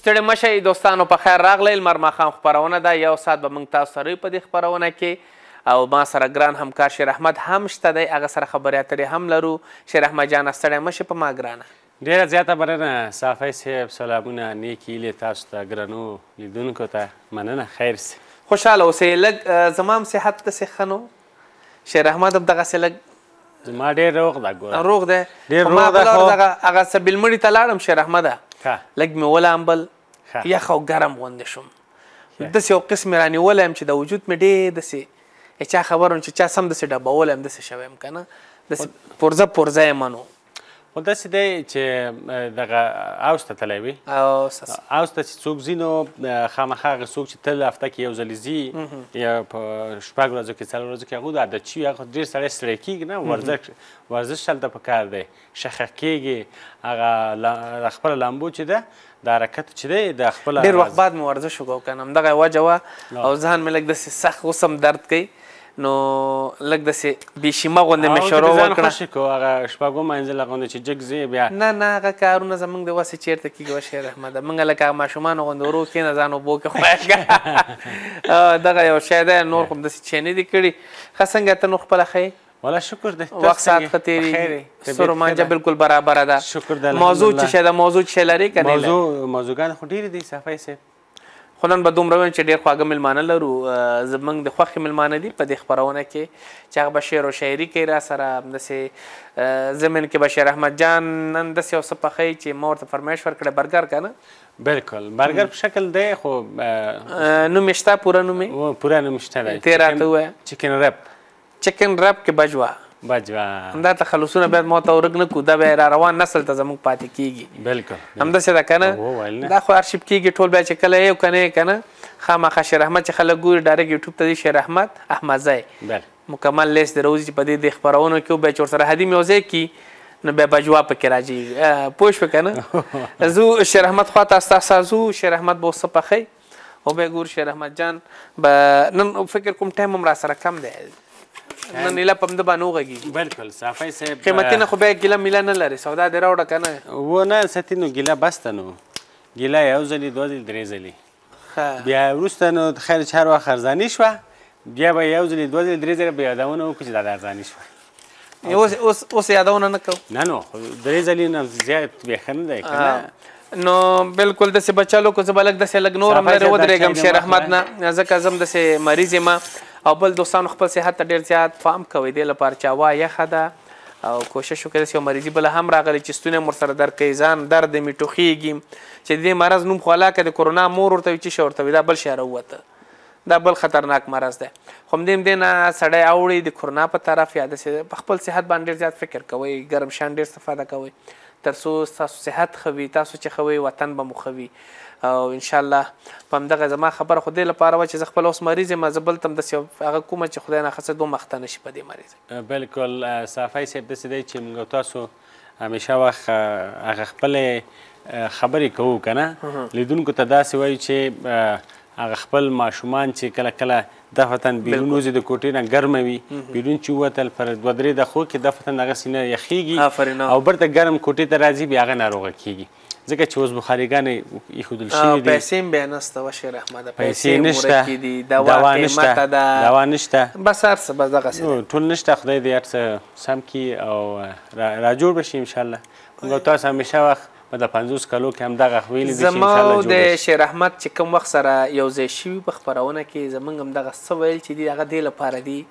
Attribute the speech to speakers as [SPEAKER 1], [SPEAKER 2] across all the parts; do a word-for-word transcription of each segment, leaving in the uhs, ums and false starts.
[SPEAKER 1] ستړي مه شئ دوستانو، په خیر راغلی. لمر ماښام خپرونه ده، یو ساعت به موږ تاسو سره په دې خپرونه کې، او ما سره ګران همکار شیر احمد هم شته دی، هغه سره خبرې اترې هم لرو. شیر احمد جانه ستړی مه شي په ما ګرانه.
[SPEAKER 2] ډېره زیاته مننه صافی صاحب، سلامونه، نیکې هیلې تاسو ته ګرانو لیدونکو ته مننه. خیر سي،
[SPEAKER 1] خوشحاله اوسئ. لږ زما هم صحت داسې ښه نو، شیر احمد هم دغسې لږ
[SPEAKER 2] زما ډېر روغ ده. ګوره
[SPEAKER 1] روغ دی،
[SPEAKER 2] ډېر
[SPEAKER 1] خو ما
[SPEAKER 2] روغ ده.
[SPEAKER 1] بله
[SPEAKER 2] خو
[SPEAKER 1] ورځ هغه هغه سبیلمړي ته لاړم شیر احمده، لږ مې ولامبل، یخ او ګرم غوندې شوم. داسې یو قسم یې رانیولی یم چې د وجود مې ډېر داسې چا خبر وم چې چا سم داسې ډبولی یم، داسې شوی یم که نه، داسې پرزه پرزه یم نو.
[SPEAKER 2] خو داسې دی چې دغه اوس ته تللی وي، اوس ته چې څوک ځي نو خامخا هغه څوک چې تل هفته کې یو ځلې ځي یا په شپږ ورځو کې څلور ورځو کې هغوی د عادت شوي، هغه ډېر سړی ستړی کېږي نه. ورزش ورزش هلته پکار دی، شخه کېږي، هغه د خپله لامبو چې ده د حرکت چې دی د خپله
[SPEAKER 1] ډېر وخت بعد مې ورزش وکړو که نه، همدغه وجه وه او ځان مې لږ داسې سخت اوس هم درد کوي، نو لږ داسې بېشیمه غوندې مې شروع وکړه.
[SPEAKER 2] ځان خوشې کړو هغه شپږو منزله غوندې چې جګ ځې بیا.
[SPEAKER 1] نه نه هغه کارونه زموږ د وسې چېرته کېږي وه شیر احمده، موږ لکه هغه ماشومانو غوندې ورو کښېنه ځان اوبو کې خوږ کړه. دغه یو شی دی، نور خو داسې چې نه دي کړي. ښه څنګه ته نو خپله ښه
[SPEAKER 2] والا شکر دی،
[SPEAKER 1] وخت ساعت ښه تېرېږي، سر و مانجه بالکل برابره ده.
[SPEAKER 2] شکر دی.
[SPEAKER 1] موضوع چې شی ده، موضوع چې شی لرې که نه لرې؟
[SPEAKER 2] موضوع موضوعګان خو ډېرې دي صافی صاحب،
[SPEAKER 1] خو نن به دومره ویم چې ډېر خواږه مېلمانه لرو. زموږ د خوښې مېلمانه دي په دې خپرونه کې چې هغه به شعر و شاعري کوي را سره. همداسې ضمن کې به شیر احمد جان نن داسې یو څه پخوي چې ما ورته فرمایش ورکړی، برګر که نه؟
[SPEAKER 2] بلکل برګر په شکل دی، خو
[SPEAKER 1] نوم یې شته، پوره نوم یې
[SPEAKER 2] پوره نوم شته دی.
[SPEAKER 1] ته یې راته ووایه.
[SPEAKER 2] چکن رپ.
[SPEAKER 1] چکن رپ کې بجوه
[SPEAKER 2] بجوه
[SPEAKER 1] همدا تخلصونه باید ما ته ورک نه کړو، دا بیا را روان نسل ته زموږ پاتې کېږي.
[SPEAKER 2] بلکل
[SPEAKER 1] همداسې ده که نه؟ دا خو ارشیف کېږي ټول، بیا چې کله یو که نه یې که نه خامخا شیر احمد چې خلک ګوري ډایرکټ یوټیوب ته ځي شیر احمد احمدزی مکمل لیست دې راوځي چې په دې د خپرونو کې بیا چې ورسره هدیم یو ځای کي نو بیا بجوا پکې راځي. پوه شوې که نه؟ زو شیر احمد خوا ته ستا ځو، شیر احمد به اوس څه پخوي او بیا ګور شیر احمد جان به نن فکر کوم ټایم هم را سره کم دی، نن ایله په همده باندې وغږېږي.
[SPEAKER 2] بلکل صافی صاحب،
[SPEAKER 1] قیمتي نه خو بیا ګیله میله نه لري، سودا دې راوړه که نه؟
[SPEAKER 2] و نه ساتي نو ګیله بس ته نو، ګیله یو ځلې دوه ځلې درې ځلې، بیا وروسته نو خیر چې هر وخت ارزاني شوه بیا به یو ځلې دوه ځلې درې ځلې به یادونه وکړو چې دا د ارزاني شوه.
[SPEAKER 1] اوس یادونه نه کوو؟
[SPEAKER 2] نه نو درې ځلې نه زیات بیا ښه نه دی که نه.
[SPEAKER 1] نو بلکل داسې بچلو کو زه به لږ داسې لږ نور هم لرې ودرېږم شیر احمد نه، ځکه زه هم داسې مریض یم. او بل دوستانو خپل صحت ته ډېر زیات پام کوئ، دې لپاره چې هوا یخه ده او کوشش وکړئ داسې یو مریضي بله هم راغلی چې ستونی هم ورسره درد کوي، ځان درد مې ټوخېږي، چې د دې مرض نوم خو هلاکه د کورونا مور ورته وي، چې شی ورته وي، دا بل شی راووته، دا بل خطرناک مرض دی. خو همدې همدې نه سړی اوړي د کورونا په طرف یا داسې په خپل صحت باندې ډېر زیات فکر کوئ، ګرم شیان ډېر استفاده کوئ تر څو ستاسو صحت ښه وي، تاسو چې ښه وئ وطن به مو ښه وي. او انشاءالله په همدغه زما خبره خو دې لپاره وه چې زه خپله اوس مریض یم، زه بل ته هم داسې هغه کومه چې خدای ناخسته دومره اخته نه شي په دې مریض.
[SPEAKER 2] بلکل صافی صاحب داسې دی چې موږ تاسو همیشه وخت هغه خپلې خبرې کوو که نه، لیدونکو ته داسې وایو چې هغه خپل ماشومان چې کله کله دفتن بیرون وځي د کوټې نه ګرمه وي، بیرون چې ووتل پر دوه درې دقیقو کې دفتن هغه سینه یخېږي او بیرته ګرم کوټې ته راځي، بیا هغه ناروغه کېږي، ځکه چې اوس بخاريګانې ایښودل شوي دي.
[SPEAKER 1] پیسې هم بیا نسته وه شیر احمده،
[SPEAKER 2] پیسې نشته، دوا نشته، دوا نشته،
[SPEAKER 1] بس هر څه بس دغسې دی،
[SPEAKER 2] ټول نشته. خدای دې هر څه سم کړي او را جوړ به شي انشاءالله. موږ تاسو همیشه وخت په د پنځوس کلو کې همدغه ویلي دي چې
[SPEAKER 1] زما د شیر احمد چې کوم وخت سره یو ځای شوي په خپرونه کې زموږ همدغه څه ویل چې دي هغه دې لپاره دي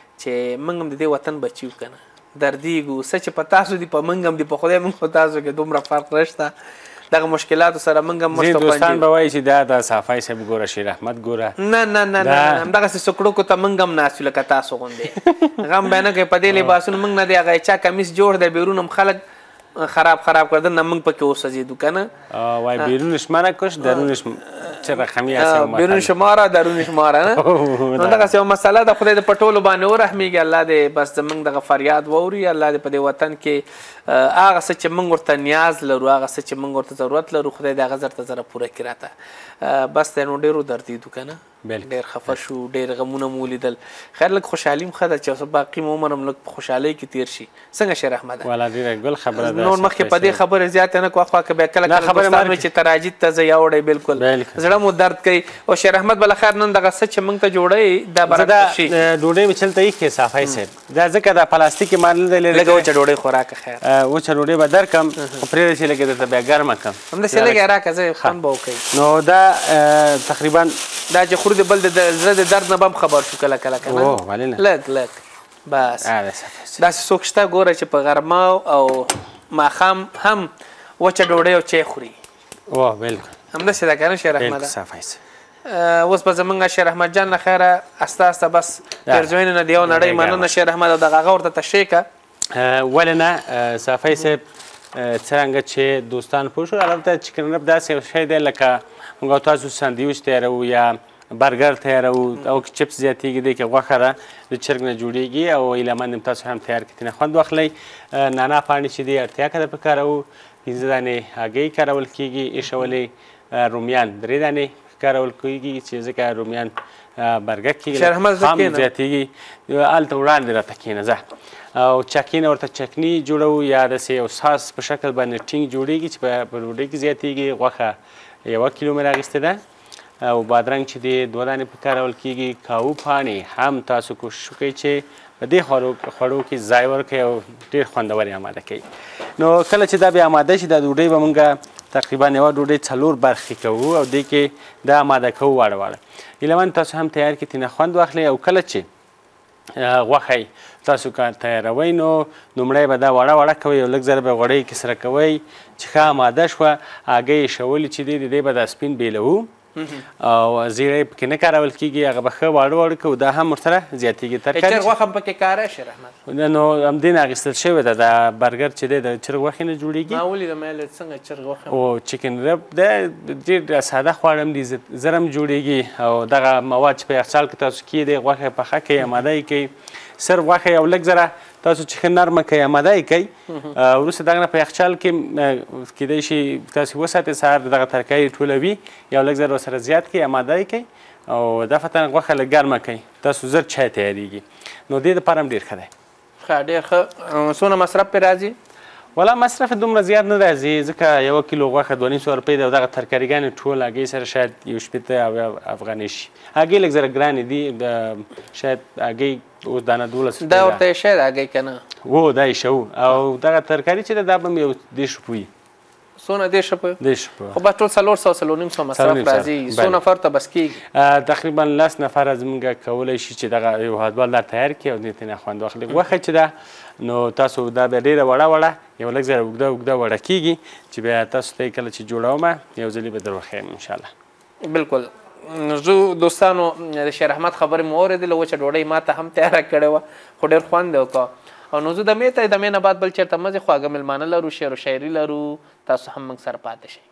[SPEAKER 1] چې موږ هم د دې وطن بچي یو که نه، دردېږو څه چې په تاسو دي په موږ هم دي، په خدای موږ خو تاسو کې دومره فرق نشته. دغه مشکلاتو سره موږ هم
[SPEAKER 2] ځینې دوستان به وایي چې دا د صافی صاحب ګوره شیر احمد ګوره،
[SPEAKER 1] نه نه نه نه همدغسې سکړوکو ته موږ هم ناست یو لکه تاسو غوندې، غم به نه کوي په دې لباسونو موږ نه دی هغه چا کمیس جوړ دی بیرون هم خلک خراب خراب کردن نه موږ پکې وسوځېدو که نه،
[SPEAKER 2] وای بیرونش منع کش درونش چه رقمی هست،
[SPEAKER 1] بیرونش ماره درونش ماره نه. نو دغسې یو مسله ده، خدای دې په ټولو باندې ورحمېږي، الله دې بس زموږ دغه فریاد واوري، الله دې په دې وطن کې هغه څه چې موږ ورته نیاز لرو، هغه څه چې موږ ورته ضرورت لرو، خدای دې هغه زر ته زره پوره کړي راته. بس دی نو ډېرو دردېدو که نه. ډېر خفه شو ډېر غمونه مو ولیدل خیر لږ خوشحالي هم ښه ده چې باقي مو عمر هم لږ په خوشحالۍ کې تېر شي څنګه شیر احمده
[SPEAKER 2] والا ډېره ګل خبره ده
[SPEAKER 1] نور مخکې په دې خبرې زیاته نه کوه خوا که بیا کله کله دوستان وي چې تراجید ته زه یوړی بلکل زړه مو درد کوي او شیر احمد بالاخره نن دغه څه چې موږ ته جوړی دا برکت شي
[SPEAKER 2] ډوډۍ مې چلته ایښې صافی صاحب دا ځکه دا پلاستیکي مال نه دی لرې
[SPEAKER 1] لږه وچه ډوډۍ خوراکه خیر
[SPEAKER 2] وچه ډوډۍ به درکړم خو پرېږده چې لږه درته بیا ګرمه کړم
[SPEAKER 1] همداسې لږه راکړه زه خوند به وکوي
[SPEAKER 2] نو دا تقریبا
[SPEAKER 1] دا چې خورو د بل د زړه د درد نه به هم خبر شو کله کله که نه
[SPEAKER 2] ولې نه
[SPEAKER 1] لږ لږ بس داسې څوک شته ګوره چې په غرمه او ماښام هم وچه ډوډۍ او چای خوري
[SPEAKER 2] اوه بالکل
[SPEAKER 1] همداسې ده که نه شیر احمده اوس به زمونږ شیر احمد جان نه خیره استه استه بس پیرزوینې نه د یو نړۍ مننه شیر احمد او دغه هغه ورته تشریح که
[SPEAKER 2] ولې نه صافی صاحب څرنګه چې دوستان پوه شول البته چکن رب داسې یو شی دی لکه موږ تاسو ساندویچ تیارو یا برګر تیارو او که چپس زیاتېږي دی کې غوښه ده د چرګ نه جوړېږي او هیلهمند یم تاسو هم تیار کړئ ترې خوند واخلئ نانا پاڼې چې دی اړتیا که ده په کاروو پنځه دانې هګۍ کارول کېږي ایښولې رومیان درې دانې کارول کېږي چې ځکه رومیان برګر کېږي خام زیاتېږي هلته وړاندې راته کښېنه ځه او چاکینه ورته چکني جوړوو یا داسې یو ساس په شکل باندې ټینګ جوړېږي چې په ډوډۍ کې زیاتېږي غوښه یوه کیلو مې راغېستې ده او بادرنګ چې دی دوه دانې په کارول کېږي کاوو پاڼې هم تاسو کوشش وکړئ چې په دې خوړو کې ځای ورکړئ او ډېر خوندور یې اماده کوي نو کله چې دا بیا اماده شي دا ډوډۍ به مونږ تقریبا یوه ډوډۍ څلور برخې کوو او دې کې دا اماده کوو واړه واړه هیلهمند تاسو هم تیار کړئ ترېنه خوند واخلئ او کله چې غوښه تاسو که تیاروئ نو لومړی به دا وړه وړه کوئ او لږ ځله به غوړۍ کې سره کوئ چې ښه اماده شوه هګۍ ایښولې چې دی د دې به دا سپین بیلوو او زیړی پکې نه کارول کېږي هغه به ښه واړه واړه کوو دا هم ورسره زیاتېږي ترکاري
[SPEAKER 1] چرګ غوښه هم پکې کاره شیر احمد
[SPEAKER 2] نو همدې نه اخیستل شوې ده دا برګر چې دی د چرګ غوښې نه جوړېږي
[SPEAKER 1] ما ولیدم یې څنګه چرګ غوښه
[SPEAKER 2] او چکن رب دی ډېر ساده خواړه هم دي زر هم جوړېږي او دغه مواد چې په یخچال کې تاسو کېږدئ غوښه پخه کوئ اماده یې کوئ صرف غوښه یو لږ ذره تاسو چې ښه نرمه کوئ اماده یې کوئ وروسته دغه نه په یخچال کې کیدای شي تاسو وساتئ سهار دغه ترکاري ټولوي یو لږ ذره ورسره زیات کړئ اماده یې کوئ او دفعتا غوښه لږ ګرمه کوئ تاسو زر چای تیارېږي نو دې دپاره هم ډېر ښه دی
[SPEAKER 1] ښه ډېر ښه څونه مصرف پرې راځي
[SPEAKER 2] والا مصرف دومره زیات نه راځي ځکه یوه کیلو غوښه دوه نیم سوه روپۍ ده او دغه ترکاریګانې ټول هګۍ سره شاید یو شپېته او افغانۍ شي هګۍ لږ زره ګرانې دي شاید هګۍ اوس دانه دولس
[SPEAKER 1] دا ورته یې شی ده هګۍ که نه
[SPEAKER 2] و دا یې شو او دغه ترکاري چې ده دا به م یو دېرش روپۍ وي
[SPEAKER 1] څونه دېرش روپۍ
[SPEAKER 2] دېرش روپۍ
[SPEAKER 1] خو بس ټول څلور سوه څلور نیم سوه مصرف راځي څو نفر ته بس کېږي
[SPEAKER 2] تقریبا لس نفره زموږ کولی شي چې دغه یو هدبال در تیار کړي او دې ترېنه خوند واخلي غوښه چې ده نو تاسو دا بیا ډېره وړه وړه یو لږ ځره اوږده اوږده وړه کېږي چې بیا تاسو ته یې کله چې جوړومه یو ځلې به در وښیم انشاءالله
[SPEAKER 1] بلکل زه دوستانو د شیر احمد خبرې مو اورېدلې وچه ډوډۍ ما ته هم تیاره کړې وه خو ډېر خوند یې وکړه او نو زه دمې ته دمې نه بعد بل چېرته مزې خواږه مېلمانه لرو شعر و شاعري لرو تاسو هم موږ سره پاتې شئ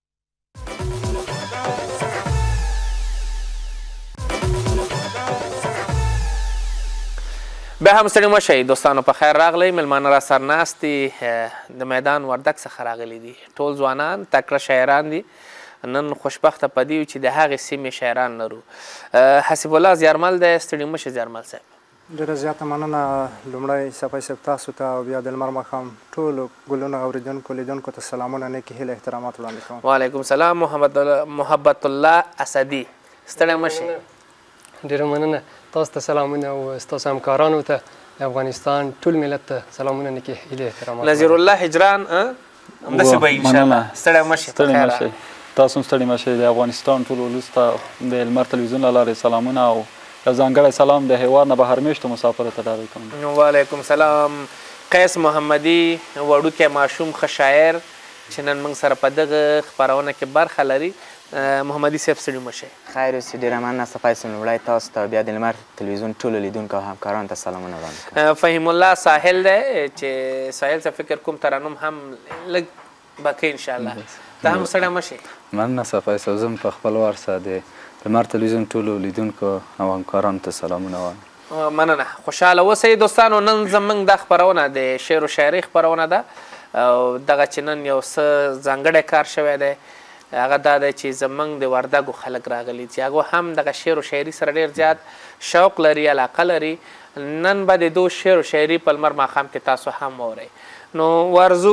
[SPEAKER 1] بیا هم ستړي مه شئ دوستانو په خیر راغلی مېلمانه را سر ناست دي د میدان وردګ څخه راغلي دي ټول ځوانان تکړه شاعران دي نن خوشبخته په دې چې د هغې سیمې شاعران لرو حسیب الله زیارمل دی ستړي مه شئ زیارمل صاحب
[SPEAKER 3] ډېره زیاته مننه لومړی صفی صاحب تاسو ته او بیا د لمر ماښام ټولو ګلونو اورېدونکو لیدونکو ته سلامونه نیکې هیله احترامات وړاندې کوم
[SPEAKER 1] وعلیکم سلام محبت الله اسدي ستړی مه شئ
[SPEAKER 4] ډېره مننه تاسو ته سلامونه او ستاسو همکارانو ته د افغانستان ټول ملت ته سلامونه نیکې هیله احترامات
[SPEAKER 1] نظیر الله هجران همداسې به انشاءالله ستړی مه شئ
[SPEAKER 5] ستړي مه شئ تاسو هم ستړي مه شئ د افغانستان ټول ولس ته د لمر تلویزیون له لارې سلامونه او یو ځانګړی سلام د هیواد نه بهر میشتو مسافرو ته ډالۍ کوم
[SPEAKER 1] وعلیکم سلام قیس محمدي وړوکی ماشوم ښه شاعر چې نن موږ سره په دغه خپرونه کې برخه لري محمدي صاحب ستړي مه شئ
[SPEAKER 6] خیر اوسئ ډېره مننه صفی صاحب لومړی تاسو ته بیا د لمر تلویزیون ټولو لیدونکو او همکارانو ته سلامونه وړاندې کوم
[SPEAKER 1] فهیم الله ساحل دی چې ساحل ته فکر کوم ترنم هم لږ به کوي انشاءالله ته هم ستړی مه شئ
[SPEAKER 5] مننه صفی صاحب زه هم په خپل وار سره د لمر تلویزیون ټولو لیدونکو او همکارانو ته سلامونه وایم
[SPEAKER 1] مننه خوشحاله اوسئ دوستانو نن زموږ دا خپرونه د شعر و شاعري خپرونه ده او دغه چې نن یو څه ځانګړی کار شوی دی هغه دا دی چې زمونږ د وردګو خلک راغلي چې هغو هم دغه شعر و شاعري سره ډېر زیات شوق لري علاقه لري نن به د دو شعر و شاعري په لمر ماښام کې تاسو هم واورئ نو ورزو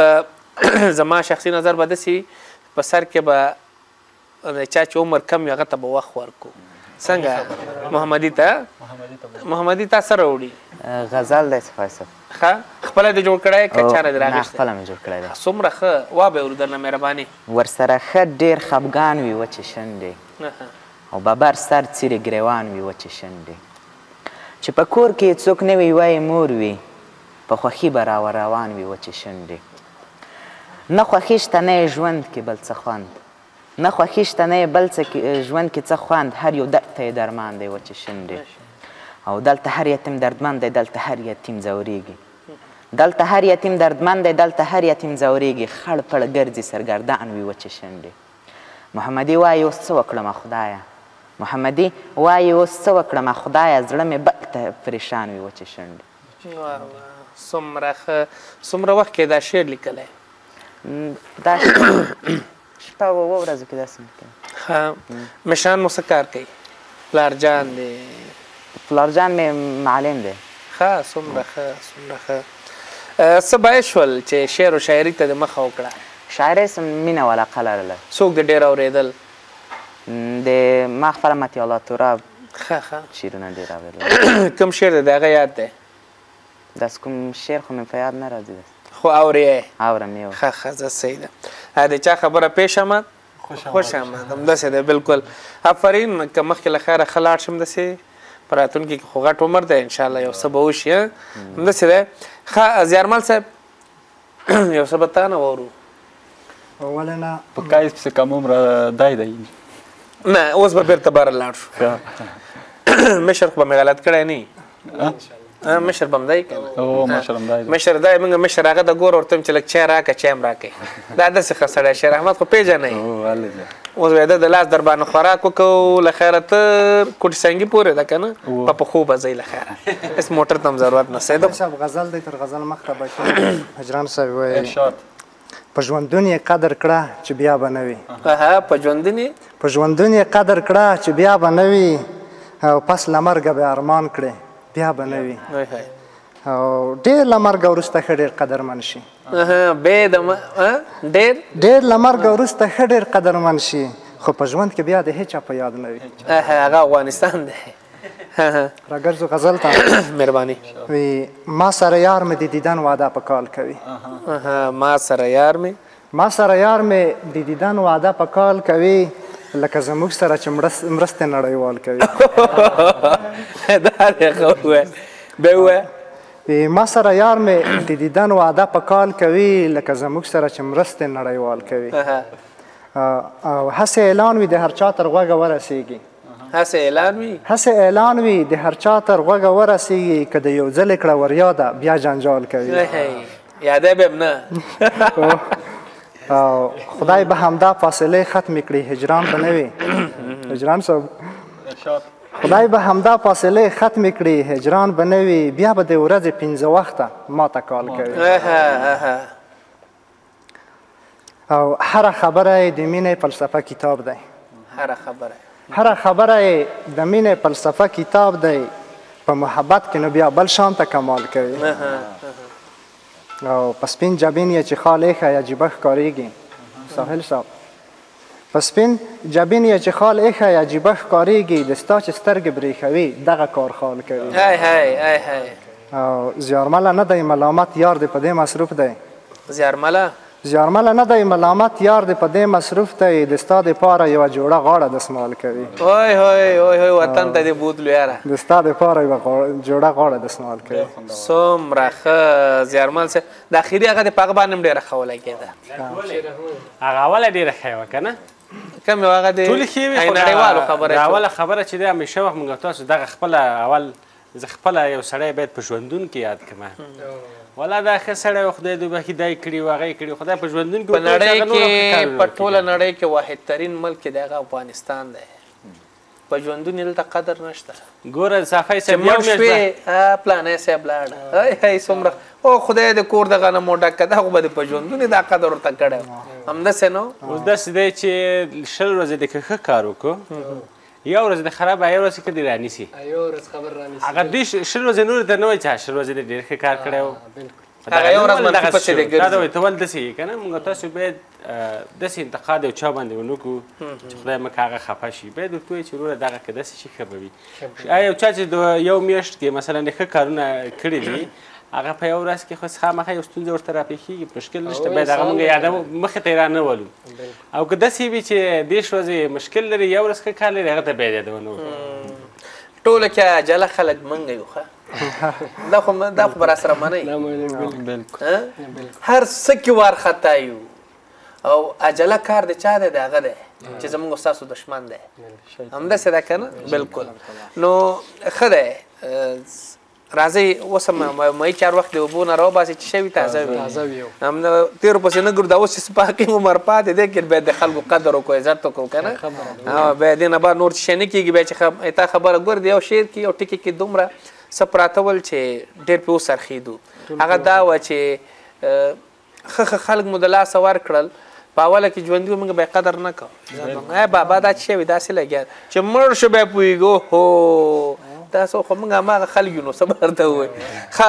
[SPEAKER 1] زما شخصي نظر به داسې په سر کې به چا چې عمر کم وي هغه ته به وخت ورکو څنګه محمدي ته محمدي تا سره وړي
[SPEAKER 6] غزل دی صفای صاحب
[SPEAKER 1] ښه خپله دې جوړ کړی که چا نه دې
[SPEAKER 6] نه
[SPEAKER 1] راغېستی
[SPEAKER 6] خپله مې جوړ کړی دی
[SPEAKER 1] څومره ښه وابه ورو درنه مهرباني
[SPEAKER 6] ورسره ښه ډېر خفګان وي وچې شونډې او ببر سر څیرې ګریوان وي وچې شونډې چې په کور کې څوک نه وي وایي مور وي په خوښي به راوه روان وي وچې شونډې نه خوښي شته نه یې ژوند کې بل څه خوند نه خوښي شته نه یې بل څه ژوند کې څه خوند هر یو درد ته یې درمان دی وچې شونډې او دلته هر یتیم دردمند دی دلته هر یتیم ځورېږي دلته هر یتیم دردمند دی دلته هر یتیم ځورېږي خړ پړ ګرځي سرګردان وي وچې شونډې محمدي وایي اوس څه وکړمه خدایه محمدي وایي اوس څه وکړمه خدایه زړه مې بل ته پریشان وي وچې شونډې
[SPEAKER 1] څومره ښه څومره وخت کې دا شعر لیکلی
[SPEAKER 6] دا شپه اوه ورځو کې داسې
[SPEAKER 1] ښه مشران مو څه کار کوي پلار جان دی
[SPEAKER 6] پلار جان مې معلم دی
[SPEAKER 1] ښه څومره ښه څومره ښه څه باعث شول چې شعر و شاعري ته د مخه وکړه
[SPEAKER 6] شاعرۍ سم مینه و علاقه لرله
[SPEAKER 1] څوک د ډېر اورېدل
[SPEAKER 6] د ما خپله متیالا توراب
[SPEAKER 1] ښه ښه
[SPEAKER 6] شعرونه ډېر اورېدل
[SPEAKER 1] کوم شعر دی د هغه یاد دی
[SPEAKER 6] داسې کوم شعر خو مې په یاد نه راځي
[SPEAKER 1] خو اورې
[SPEAKER 6] اورم یې
[SPEAKER 1] ښه ښه زه صحیح ده د چا خبره پیش آمد خوش آمد همداسې دی بالکل آفرین که مخکې له خیره ښه لاړ شم داسې په راتلونکي کې خو غټ عمر دی انشاءالله یو څه به وشي همداسې دی ښه زیارمل صاحب یو څه به تا نه واورو
[SPEAKER 3] ولې نه
[SPEAKER 5] په کایس پسې کم عمره دی دی
[SPEAKER 1] نه اوس به بېرته بهر لاړ شو مشر خو به مې غلط کړی نه مشر به هم دی که
[SPEAKER 5] او مشر هم دی
[SPEAKER 1] مشر دی موږ مشر هغه د ګور ورته یم چې لږ چای راکړه چای هم راکوي دا داسې ښه سړی شیر احمد خو پېژنئ اوس به یې د لاس در باندې خوراک وکړو له خیره تر کوټې سنګي پورې ده که نه په پښو به ځئ له خیره هېڅ موټر ته هم ضرورت نشته
[SPEAKER 3] صاحب غزل دی تر غزل مخته به هجران صاحب وایي په ژوندون یې قدر کړه چې بیا به نه وي
[SPEAKER 1] په ژوندون یې
[SPEAKER 3] په ژوندون یې قدر کړه چې بیا به نه وي او پس له مرګه به ارمان کړې بیا به نه وي او ډېر له مرګه وروسته ښه ډېر قدرمن شي
[SPEAKER 1] بې د ډېر
[SPEAKER 3] ډېر له مرګه وروسته ښه ډېر قدرمن شي خو په ژوند کې بیا د هېچا په یاد نه وي
[SPEAKER 1] هغه افغانستان دی
[SPEAKER 3] راګرځو غزل ته
[SPEAKER 1] مهرباني
[SPEAKER 3] وي ما سره یار مې د دیدن وعده په کال کوي
[SPEAKER 1] ما سره یار مې
[SPEAKER 3] ما سره یار مې د دیدن وعده په کال کوي لکه زموږ سره چې مرستې نړیوال کوي
[SPEAKER 1] دا دی ښه ووایه بیا ووایه
[SPEAKER 3] ما سره یار مې د دیدن وعده په کال کوي لکه زموږ سره چې مرستې نړیوال کوي او هسې اعلان وي د هر چا تر غوږه ورسیږي
[SPEAKER 1] هسې اعلان وي
[SPEAKER 3] هسې اعلان وي د هر چا تر غوږه ورسیږي که د یو ځل یې کړه وریاده بیا جنجال کوي
[SPEAKER 1] یاده به م نه
[SPEAKER 3] او خدای به همدا فاصلې ختمې کړي هجران به نه وي هجران صاحب خدای به همدا فاصلې ختمې کړي هجران به نه وي بیا به د ورځې پنځه وخته ما ته کال کوي او هره خبره یې د مینې فلسفه کتاب دی
[SPEAKER 1] هره خبره
[SPEAKER 3] هره خبره یې د مینې فلسفه کتاب دی په محبت کې نو بیا بل شان ته کمال کوي او په سپین جبین یې چې خال ایښی عجیبه ښکارېږي ساحل صاحب په سپین جبین یې چې خال ایښی عجیبه ښکارېږي د ستا چې سترګې برېښوي دغه کار خال کوي او زیارمله نه دی ملامت یار دی په دې مصروف دی
[SPEAKER 1] زیارمله
[SPEAKER 3] زیارمله نه دی ملامت یار دی په دې مصروف دی د ستا دپاره یوه جوړه غاړه دسمال کوي
[SPEAKER 1] وای وای وای وطن ته دې بوتلو یاره
[SPEAKER 3] د ستا دپاره یوه جوړه غاړه دسمال کوي
[SPEAKER 1] څومره ښه زیارمل صاحب د اخري هغه د په هغه باندې هم ډېره ښه ولګېده
[SPEAKER 2] هغه اوله ډېره ښه وه که نه
[SPEAKER 1] کوم یو هغه د
[SPEAKER 2] ټولې ښې وې خو
[SPEAKER 1] نړیوالو خبره
[SPEAKER 2] د اوله خبره چې دی همیشه وخت موږ تاسو دغه خپله اول زه خپله یو سړی باید په ژوندون کې یاد کړم والا دا ښه سړی و خدای دې بخي دا یې کړي و هغه یې کړي خدای په ژوندون کې
[SPEAKER 1] په نړۍ کې په ټوله نړۍ کې واحد ترین ملک دی هغه افغانستان دی په ژوندون یې دلته قدر نشته
[SPEAKER 2] ګوره صافی
[SPEAKER 1] چې
[SPEAKER 2] صاحب یو
[SPEAKER 1] مړ شوې پلانی صاحب لاړه هی هی څومره او خدای دې کور د غنمو ډک کړه دا خو به دې په ژوندون یې دا قدر ورته کړی همداسې نو
[SPEAKER 2] اوس داسې دی چې شل ورځې د که ښه کار وکړو یو ورځ د خراب یو ورځ کې دې رانیسي
[SPEAKER 4] یو ورځ خبر رانیسي
[SPEAKER 2] هغه دې شل ورځې نور ته نه وایي چې شل ورځې دې ډېر ښه کار کړی و
[SPEAKER 1] هغه یو ورځ منفي پسې دې ګرځي
[SPEAKER 2] دا ته ول داسې یې که نه موږ تاسو باید داسې انتقاد یو چا باندې ونه کړو چې خدای مکه هغه خفه شي باید ورته ووایي چې وروره دغه که داسې شي ښه به وي یو چا چې د یو میاشت کې مثلا ښه کارونه کړي دي هغه په یو ورځ کې خو خامخا یو ستونزه ورته راپېښېږي مشکل نشته باید هغه موږ یادوو مخې ته یې رانه ولو او که داسې وي چې دېرش ورځې مشکل لري یو ورځ ښه کار لري هغه ته باید یادونه وکړو
[SPEAKER 1] ټوله کې عجله خلک منګه یو ښه دا خو دا خو به راسره منئ هر څه کې وارخطا یو او عجله کار د چا دی د هغه دی چې زموږ ستاسو دشمن دی همداسې ده که نه بلکل نو ښه دی راځئ اوس هم مایي چار وخت د اوبو نه راوباسئ چې شوي تازه وي تېرو پسې نه ګرو دا اوس چې سپاقي عمر پاتې دی که باید د خلکو قدر وکړو عزت وکړو که نه بیا دې نه بعد نور چې شی نه کېږي بیا چې تا خبره ګور د یو شعر کې یو ټکي کې دومره څه پراته ول چې ډېر پرې وڅرخېدو هغه دا وه چې ښه ښه خلک مو د لاسه ورکړل په اوله کې ژوندي وو موږ به یې قدر نه کوو ای بابا دا چې شوي داسې لګیا چې مړ شو بیا پوهېږو هو تاسو خو موږ هماغه خلک یو نو څه به درته ووایي ښه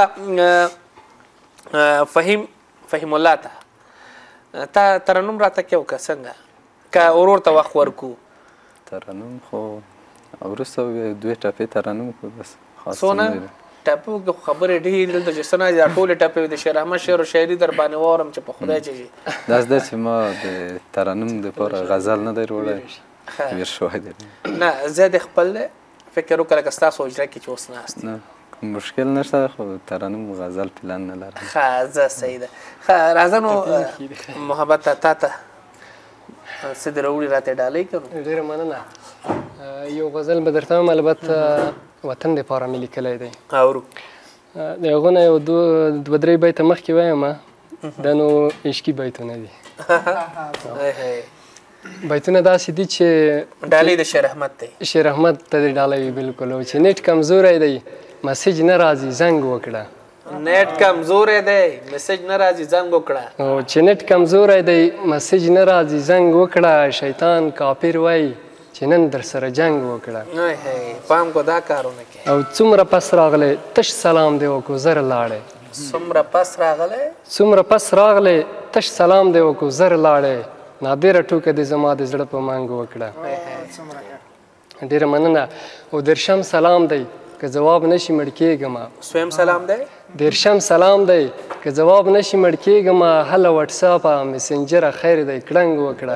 [SPEAKER 1] فهیم فهیم الله ته تا ترنم راته کې وکړه څنګه که ورور ته وخت ورکو
[SPEAKER 5] ترنم خو وروسته دوې ټپې ترنم خو بس
[SPEAKER 1] څونه ټپې وکړه خو خبرې ډېرې دلته چې څه نه دا ټولې ټپې د شیر احمد شعر و شاعري در باندې واورم چې په خدای چې
[SPEAKER 5] داسې ده چې ما د ترنم دپاره غزل نه دی وړی ویر شوی دی
[SPEAKER 1] نه زه د خپل فکر وکړه لکه ستاسو حجره کې چې اوس ناست
[SPEAKER 5] نه مشکل نشته خو ترنم غزل پلان نه لرم
[SPEAKER 1] ښه زه صحیح ده ښه راځه نو محبت تا ته څه دې راوړي راته ډالۍ که نو
[SPEAKER 4] ډېره مننه یو غزل به درته وایم البته وطن دپاره مې لیکلی دی
[SPEAKER 1] اورو
[SPEAKER 4] د هغو نه یو دوه درې بیته مخکې وایم دا نو عشقي بیتونه دي بیتونه داسې دي چې
[SPEAKER 1] ډالۍ د شیر احمد دی
[SPEAKER 4] شیر احمد ته دې ډالۍ وي بلکل او چې نیټ کمزوری دی مسیج نه راځي زنګ وکړه
[SPEAKER 1] نیټ کمزوری دی مسیج نه راځي زنګ وکړه
[SPEAKER 4] او چې نیټ کمزوری دی مسیج نه راځي زنګ وکړه شیطان کافر وایي چې نن در سره جنګ وکړه
[SPEAKER 1] پام کو دا کارونه کې
[SPEAKER 4] او څومره پس راغلی تش سلام دی وکړو زر لاړې
[SPEAKER 1] څومره پس راغلی
[SPEAKER 4] څومره پس راغلی تش سلام دی وکړو زر لاړې نادره ټوکه دې زما د زړه په مانګ وکړه ډېره مننه او درشم سلام دی که جواب نشي مړ کېږم
[SPEAKER 1] سویم سلام دی
[SPEAKER 4] درشم سلام دی که جواب نشي مړ کېږم هله وټساپه مسنجره خیر دی کړنګ وکړه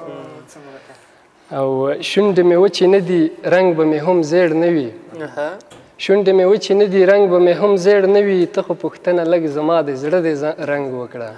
[SPEAKER 4] او شونډې مې وچې نه دي رنګ به مې هم زیړ نه وي شونډې مې وچې نه دي رنګ به مې هم زیړ نه وي ته خو پوښتنه لږ زما د زړه دې رنګ وکړه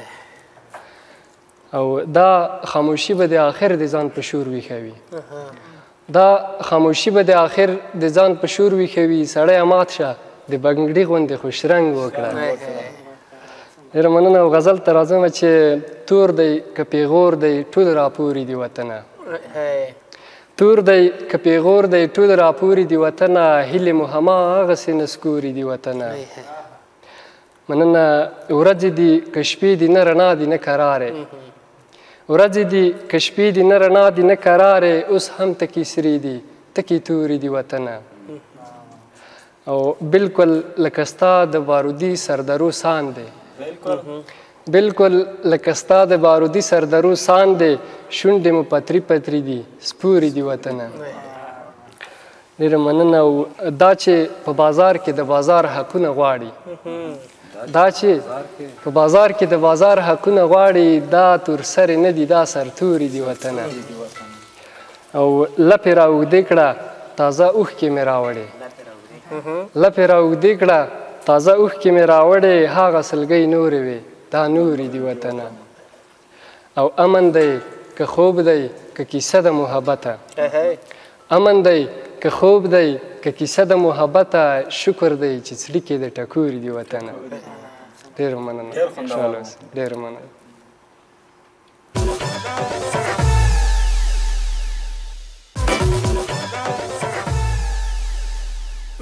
[SPEAKER 4] او دا خاموشي به د آخر د ځان په شور ویښوي دا خاموشي به د آخر د ځان په شور ویښوي سړی مات شه د بنګړي غوندې خوشرنګ وکړه ډېره مننه او غزل ته راځم چې تور دی که پیغور دی ټول راپورې دي وطنه تور دی که پیغور دی ټول راپورې دي وطنه هیلې مو هماغسې نسکورې دي وطنه مننه ورځې دي که شپې دي نه رڼا دي نه کرارې ورځې دي که شپې دي نه رڼا دي نه کرارې اوس هم تکې سرې دي تکې تورې دي وطنه او بلکل لکه ستا د بارودي سردرو سان دی بلکل لکه ستا د بارودي سردرو سان دی شونډې مو پتري پتري دي سپورې دي وطنه ډېره مننه او دا چې په بازار کې د بازار حقونه غواړي دا چې په بازار کې د بازار حقونه غواړي دا تور سرې نه دي دا سرتورې دي وطنه او لپې راوږدې کړه تازه اوښکې مې راوړې لپې راوږدې کړه تازه اوښکې مې راوړې هغه سلګۍ نورې وې دا نورې دي وطنه او امن دی که خوب دی که کیسه د محبته امن دی که خوب دی که کیسه د محبته شکر دی چې څړي کې د ټکورې دي وطنه ډېره مننه خوشحاله اوسئ ډېره مننه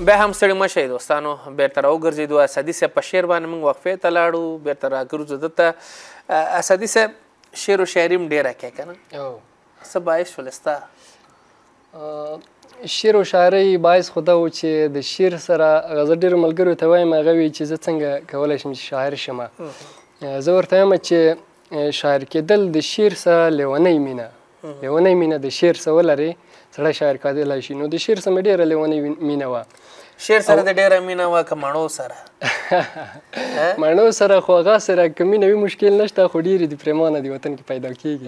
[SPEAKER 1] بیا هم ستړي مه شئ دوستانو بیرته راوګرځېدو اسدي صاحب په شعر باندې موږ وقفې ته لاړو بیرته راګرځو دلته اسدي صاحب شعر و شاعري هم ډېره کوې که نه څه باعث شول ستا
[SPEAKER 4] شعر و شاعري باعث خو دا و چې د شعر سره زه ډېرو ملګرو ته وایم هغه وایي چې زه څنګه کولی شم چې شاعر شم زه ورته وایم چې شاعر کېدل د شعر سره لیونۍ مینه لیونۍ مینه د شعر سره ولرې سړی شاعر کېدلی شي نو د شعر سره مې ډېره لیونۍ مینه وه
[SPEAKER 1] شعر سره د ډېره مینه وه که مڼو سره
[SPEAKER 4] مڼو سره خو هغه سره که مینه وي مشکل نشته خو ډېرې د پرېمانه د وطن کې پیدا کېږي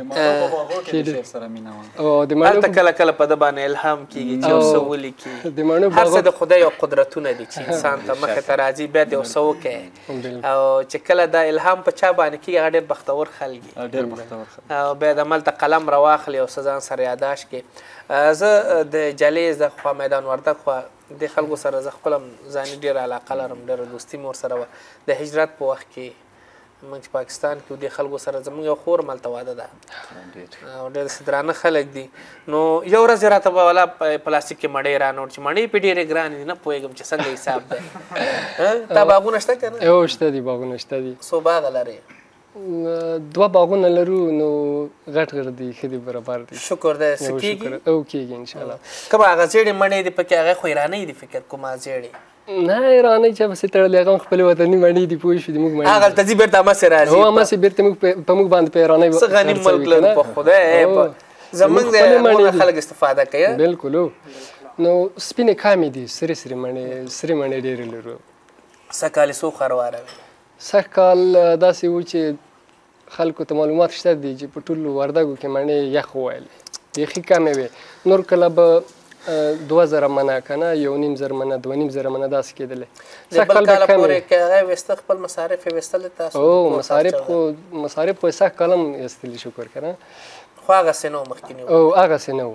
[SPEAKER 1] هلته کله کله په ده باندې الهام کېږي چې یو څه ولیکي هر څه د خدای یو قدرتونه دي چې انسان ته مخې ته راځي بیا د یو څه وکړي او چې کله دا الهام په چا باندې کېږي هغه ډېر بختور خلک او بیا د هملته قلم راواخلي او څه ځان سره یاداشت کړي زه د جلیز د خوا میدان وردګ خوا د خلکو سره زه خپله ځاني ډېره علاقه لرم ډېره دوستي مې ورسره وه د هجرت په وخت کې موږ چې پاکستان کې و دې خلکو سره زموږ یو خور هم هلته واده ده او ډېر داسې درانه خلک دي نو یو ورځ یې راته والا پلاستیک کې مڼې رانوړ چې مڼې پې ډېرې ګرانې دي نه پوهېږم چې څنګه حساب دی تا باغونه شته که نه
[SPEAKER 4] یو شته دي باغونه شته دي
[SPEAKER 1] څو باغه لرې
[SPEAKER 4] دوه باغونه لرو نو غټ غټ دي ښه دي برابر دي
[SPEAKER 1] شکر دی څه کېږي
[SPEAKER 4] او کېږي انشاءالله
[SPEAKER 1] که به هغه زیړې مڼې دي پکې هغه خو ایرانۍ دي فکر کوم زیړې
[SPEAKER 4] نه ایرانۍ چا پسې تړلې هغه هم خپلې وطني مڼې دي پوه شوې دي موږ مڼې
[SPEAKER 1] هغلته ځي بېرته همسې راځي
[SPEAKER 4] هو همسې بېرته موږ په موږ باندې په ایرانۍ
[SPEAKER 1] څه غني ملک لرو په خدای زموږ د هغونه خلک استفاده کوي
[SPEAKER 4] بلکل نو سپینې کامې دي سرې سرې مڼې سرې مڼې ډېرې لرو
[SPEAKER 1] سږ کال یې څو خرواره وې
[SPEAKER 4] سږ کال داسې و چې خلکو ته معلومات شته دي چې په ټولو وردګو کې مڼې یخ وویلې بیخي کمې وې نور کله به دوه زره منه که نه یو نیم زره منه دوه نیم زره منه داسې کېدلې
[SPEAKER 1] د بل کاله پورې که هغه یې ویسته خپل مصارف یې ویستلې تاسو
[SPEAKER 4] او مصارف خو مصارف خو یې سږ کال هم ایستلي شکر که نه
[SPEAKER 1] خو هغسې نه و مخکې
[SPEAKER 4] او هغسې نه و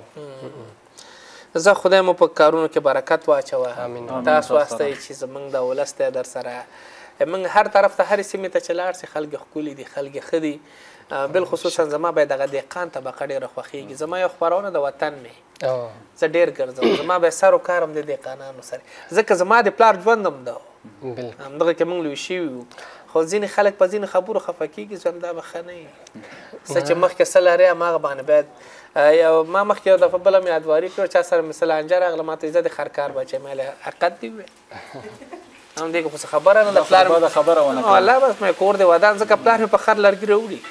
[SPEAKER 1] زه خدای مو په کارونو کې برکت واچوه تاسو واستئ چې زموږ د ولس دی در سره موږ هر طرف ته هرې سیمې ته چې لاړ سي خلک ښکلي دي خلک ښه دي بالخصوصا زما باید دغه دهقان طبقه ډېره خوښېږي زما یو خپرونه د وطن مې زه ډېر ګرځم زما به سر و کار هم د دهقانانو سره ځکه زما د پلار ژوند هم ده همدغه کې موږ لوی شوي وو خو ځینې خلک په ځینې خبرو خفه کېږي ژوند دا به ښه نه وي څه چې مخکې څه لرې هماغه باندې باید یو ما مخکې یو دفعه بله مې یادواري کړو چا سره مې څه لانجه راغله ما ته زه د خرکار بچی مې حقیقت دې وویل هم دې خو څه خبره نه ده پلار الله بس مې کور دی ودان ځکه پلار مې په خر لرګي راوړي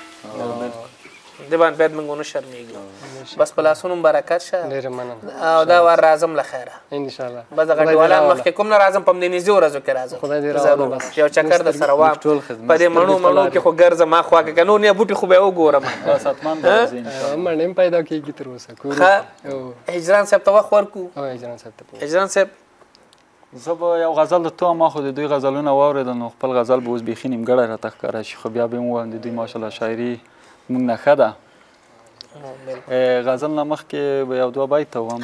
[SPEAKER 1] دې باندې باید موږ ونه شرمېږو بس په لاسونو م برکت شه او دا وار راځم له خیره
[SPEAKER 4] انشاءالله
[SPEAKER 1] بس د غټوالان مخکې کوم نه راځم په همدې نږدې ورځو کې راځم یو چکر در سره وام په دې مڼو مڼو کې خو ګرځم اخوا که نور نه بوټي خو به یې وګورم
[SPEAKER 4] مڼې هم پیدا کېږي تر اوسه
[SPEAKER 1] هجران صاحب ته وخت ورکړو هجران صاحب
[SPEAKER 5] زه به یو غزل د تو ما خو د دوی غزلونه واورېدل نو خپل غزل به اوس بیخي نیمګړی راته ښکاره شي خو بیا به یې ووایم د دوی ماشاءالله شاعري موږ نه ښه ده غزل نه مخکې به یو دوه بیته ووایم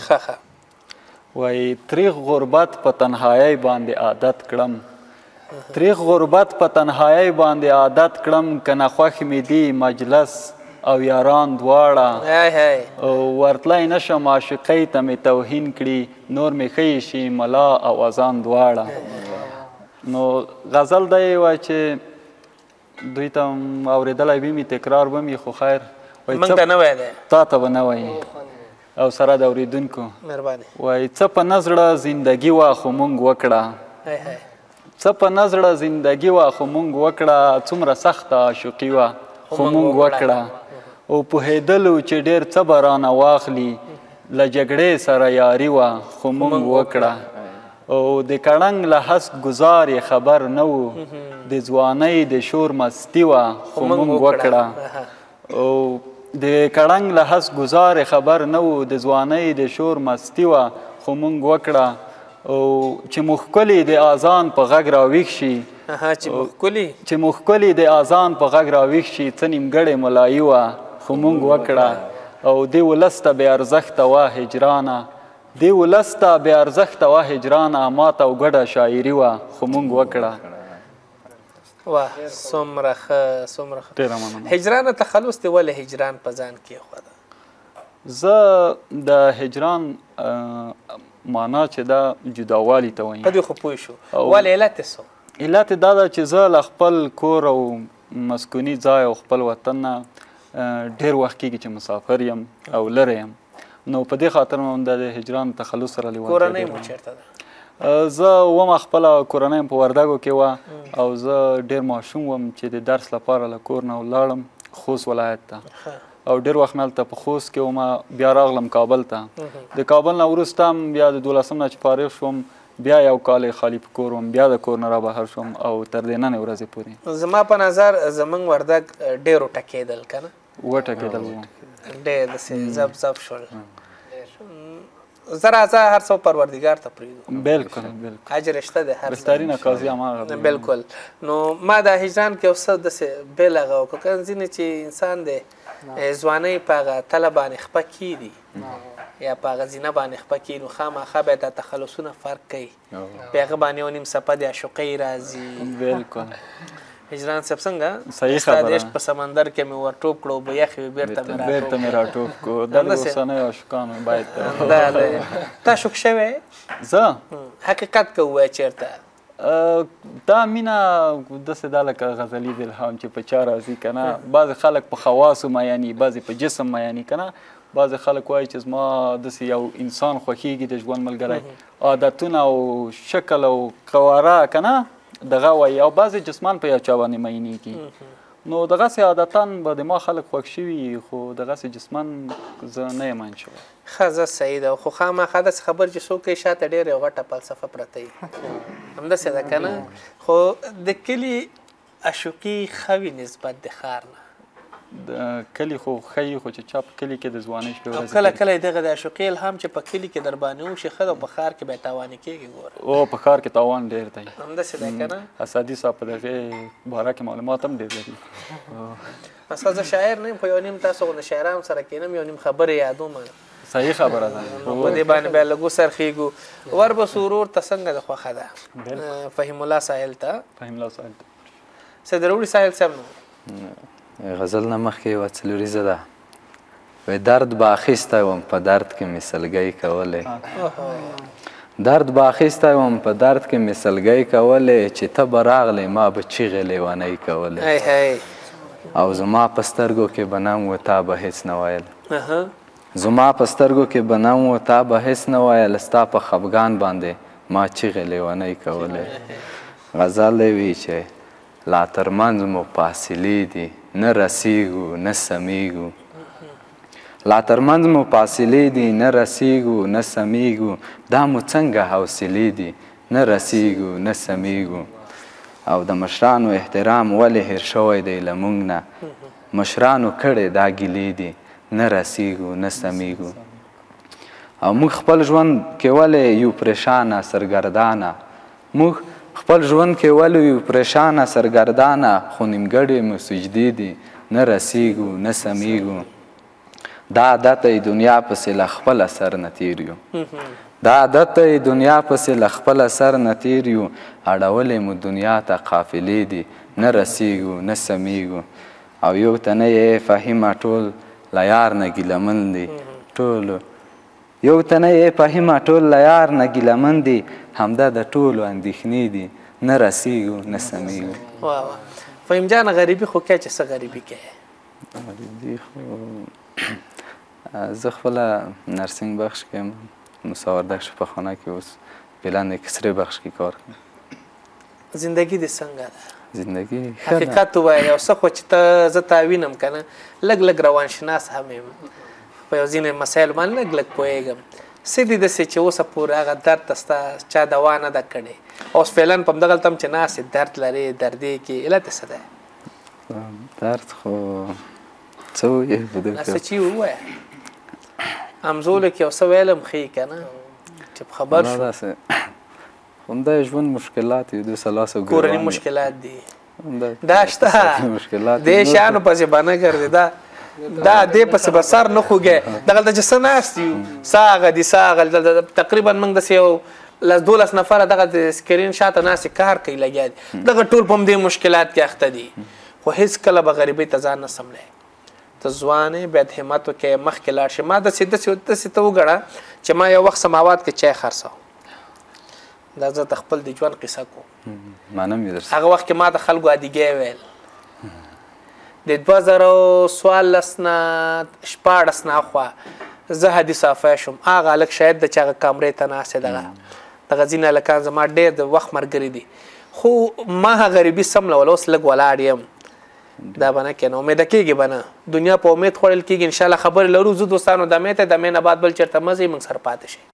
[SPEAKER 5] وایي تریخ غربت په تنهایۍ باندې عادت کړم تریخ غربت په تنهایۍ باندې عادت کړم که نخوښ مې دي مجلس او یاران دواړه ورتلی نشم عاشقۍ ته مې توهین کړي نور مې ښیي شي ملا او اذان دواړه نو غزل دی وایي چې دوی ته اورېدلی به مې تکرار به مې خو خیر
[SPEAKER 1] موږ ته نه وایي
[SPEAKER 5] تا ته به نه وایي او سره د اورېدونکو وایي څه په نزړه زندګي وه خو مونږ وکړه څه په نزړه زندګي وه خو مونږ وکړه څومره سخته عاشقي وه خو مونږ وکړه او پوهېدلو چې ډېر څه به رانه واخلي له جګړې سره یاري وه خو مونږ وکړه او د کړنګ له هسک ګزار یې خبر نه و د ځوانۍ د شور مستي وه خو مونږ وکړه او د کړنګ له هسک ګزار یې خبر نه و د ځوانۍ د شور مستي وه خو مونږ وکړه او چې مو ښکلي د اذان په غږ راویښ شي چې مو ښکلي د اذان په غږ راویښ شي څه نیمګړې ملایي وه خو مونږ وکړه او دې ولس ته بې ارزښته وه هجرانه دې ولس ته بې ارزښته وه هجرانه ما ته ګډه شاعري وه خو مونږ وکړه
[SPEAKER 1] واه څومره ښه څومره ښه هجرانه تخلص دې ولې هجران په ځان کېښوده
[SPEAKER 5] زه د هجران معنا چې دا جداوالي ته وایي.
[SPEAKER 1] په دې خو پوه شو. ولې علت یې څه؟
[SPEAKER 5] علت یې دا ده چې زه له خپل کور او مسکوني ځای او خپل وطن نه ډېر وخت کېږي چې مسافر یم او لرې یم، نو په دې خاطر مې هم د هجران تخلص سره لیوالتیا
[SPEAKER 1] کورنۍ مو چېرته ده؟
[SPEAKER 5] زه ومه خپله کورنۍ په وردګو کې وه او زه ډېر ماشوم وم چې د درس لپاره له کور نه ولاړم خوست ولایت ته او ډېر وخت مې هلته په خوست کې ومه، بیا راغلم کابل ته. د کابل نه وروسته هم بیا د دولسم نه چې فارغ شوم بیا یو کال خالي په کور وم، بیا د کور نه رابهر شوم او تر دې ننې ورځې پورې.
[SPEAKER 1] زما په نظر زموږ وردګ ډېر وټکېدل که نه؟
[SPEAKER 5] وټکېدل وو،
[SPEAKER 1] ډېر داسې زب زب شول. زه راځه هر څه پروردګار ته پرېږدو.
[SPEAKER 5] بلکل بلکل
[SPEAKER 1] اجر شته دی هر
[SPEAKER 5] بهترین قاضي هماغه دی.
[SPEAKER 1] بلکل. نو ما د هجران کې یو څه داسې بېل هغه وکړه که ځینې چې انسان دی ځوانۍ په هغه تله باندې خپه کېږي یا په هغه زینه باندې خپه کېږي، نو خامخا باید دا تخلصونه فرق کوي، په هغه باندې یو نیم څپه د عشقۍ راځي.
[SPEAKER 5] بلکل.
[SPEAKER 1] هجران صاحب څنګه؟
[SPEAKER 5] صحیح
[SPEAKER 1] ستا د
[SPEAKER 5] خبره.
[SPEAKER 1] عشق په سمندر کې مې ور ټوپ کړو، اوبه یخې وې بېرته مې راټوپ
[SPEAKER 5] بېرته مې راټوپ کړو. دا د اوسنیو عاشقانو باید
[SPEAKER 1] دا دی. تا عشق شوی؟
[SPEAKER 5] زه
[SPEAKER 1] حقیقت که ووایه چېرته؟
[SPEAKER 5] دا مینه داسې دا لکه غزلي د الهام چې په چا راځي که نه، بعضې خلک په خواصو میاني، بعضې په جسم میاني که نه، بعضې خلک وایي چې زما داسې یو انسان خوښیږي د ژوند ملګری، عادتونه او شکل او قواره که نه دغه وایي، او بعضې جسمان په یو چا باندې میینېږي. نو دغسې عادتان به د ما خلک خوښ شوي خو دغسې جسمن زه نه یم ان شوی.
[SPEAKER 1] ښه زه صحیح ده، خو خامخا داسې خبر چې څوک کوي شاته ډېره یو غټه فلسفه پرته وي، همداسې ده که نه؟ خو د کلي عشقي ښه وي نسبت د ښار نه.
[SPEAKER 5] د کلي خو ښه وي، خو چې چا په کلي کې د ځوانۍ شپې ورځې
[SPEAKER 1] کله کله دغه د عشقي الهام چې په کلي کې در باندې وشي ښه ده، په ښار کې بیا تاواني کېږي. ګوره
[SPEAKER 5] او په ښار کې تاوان ډېر دی،
[SPEAKER 1] همداسې ده که نه؟
[SPEAKER 5] اسادي صاحب په دغې باره کې معلومات هم ډېر لري.
[SPEAKER 1] مثلا زه شاعر نه یم، خو یو نیم تاسو غوندې شاعران سره کښېنم یو نیم خبرې یادوم،
[SPEAKER 5] صحیح خبره ده.
[SPEAKER 1] په دې باندې بیا لږ وڅرخېږو. وربسو ورور ته څنګه د خوښه ده؟ فهیم الله ساحل ته؟
[SPEAKER 5] فهیم الله ساحل ته.
[SPEAKER 1] صدراوړي ساحل صاحب نو
[SPEAKER 7] غزل نه مخکې یوه څلوریزه ده، وایي درد به اخیستی وم په درد کې مې سلګۍ کولی، درد به اخیستی وم په درد کې مې سلګۍ کولی، چې ته به راغلی ما به چیغې لیونۍ کولی، او زما په سترګو کې به نم و تا به هېڅ نه ویل، زما په سترګو کې به نم و تا به هېڅ نه ویل، ستا په خفګان باندې ما چیغې لیونۍ کولی. غزل دی وی چې لا ترمنځ مو فاصلې دي نه رسیږو نه سمیږو، لا ترمنځ مو فاصلې دي نه رسیږو نه سمیږو، دا مو څنګه حوصلې دي نه رسیږو نه سمیږو، او د مشرانو احترام ولې هېر شوی دی له موږ نه، مشرانو کړی دا ګیلې دي نه رسیږو نه سمیږو، او موږ خپل ژوند کې ولې یو پریشانه سرګردانه، موږ خپل ژوند کې ولې یو پریشانه سرګردانه، خو نیمګړې مو سجدې دي نه رسیږو نه سمیږو، دا عادت یې دنیا پسې له خپله سر نه تیر یو، دا عادت یې دنیا پسې له خپله سر نه تیر یو، اړولې مو دنیا ته قافلې دي نه رسیږو نه سمیږو، او یو تنه یې فهیمه ټول له یار نه ګیلمن دي ټولو، یو تنه یې فهیمه ټول له یار نه ګیلمن دي، همدا د ټولو اندېښنې دي نه رسیږو نه سمیږو.
[SPEAKER 1] واه واه. فهیم جان غریبي خو کوې چې څه غریبي کوې؟
[SPEAKER 7] غریبي خو زه خپله نرسنګ بخش کې یم، مساوردک شفاخانه کې اوس پلان اکسرې بخش کې کار کوم.
[SPEAKER 1] زندگی دې څنګه ده؟
[SPEAKER 7] زندگی ښه ده.
[SPEAKER 1] حقیقت ووایه، یو څه خو چې ته زه تا وینم که نه لږ لږ روانشناس هم یم، په یو ځینې مسایلو باندې لږ لږ پوهېږم، څه دي داسې چې اوسه پورې هغه درد ته ستا چا دوا نه ده کړې، اوس فعلا په همدغلته هم چې ناست درد لرې دردې کې علت یې څه دی؟
[SPEAKER 7] درد خو څه ووایې په دې
[SPEAKER 1] څه چې ووایه همزولو کې یو څه ویلم ښیي که نه چې په خبر شو.
[SPEAKER 7] داسې همدا ژوند مشکلات دي، دوی سلاسو
[SPEAKER 1] کورني مشکلات دي، دا شته دې شیانو پسې به نه ګرځې، دا دا دې پسې به سر نه خوږې، دغلته چې څه ناست یو څه هغه دي څه هغه، تقریبا موږ داسې یو لس دولس نفره دغه د سکرین شاته ناستې کار کوي لګیا دي، دغه ټول په همدې مشکلات کې اخته دي، خو هېڅ کله به غریبۍ ته ځان نه سملی، ته ځوان یې بیا د همت وکړې مخکې لاړ شي. ما داسې داسې داسې ته وګڼه چې ما یو وخت سماوات کې چای خرڅاوه. دا زه د خپل د ژوند قصه کوم. هغه وخت کې ما د خلکو ادیګی ویل. د دوه زره څوارلس نه شپاړس نه اخوا زه حدي صافی شوم. هغه هلک شاید د چې هغه کامرې ته ناست دی دغه دغه ځینې هلکان زما ډېر د وخت ملګري دي خو ما هغه غریبي سملول. اوس لږ ولاړ یم. دا به نه کېنه امیده کېږي به نه. دنیا په امید خوړل کېږي. انشاءالله خبرې لرو. زه دوستانو دمې ته دمې نه بعد بل چېرته مه ځئ موږ سره پاتې شئ.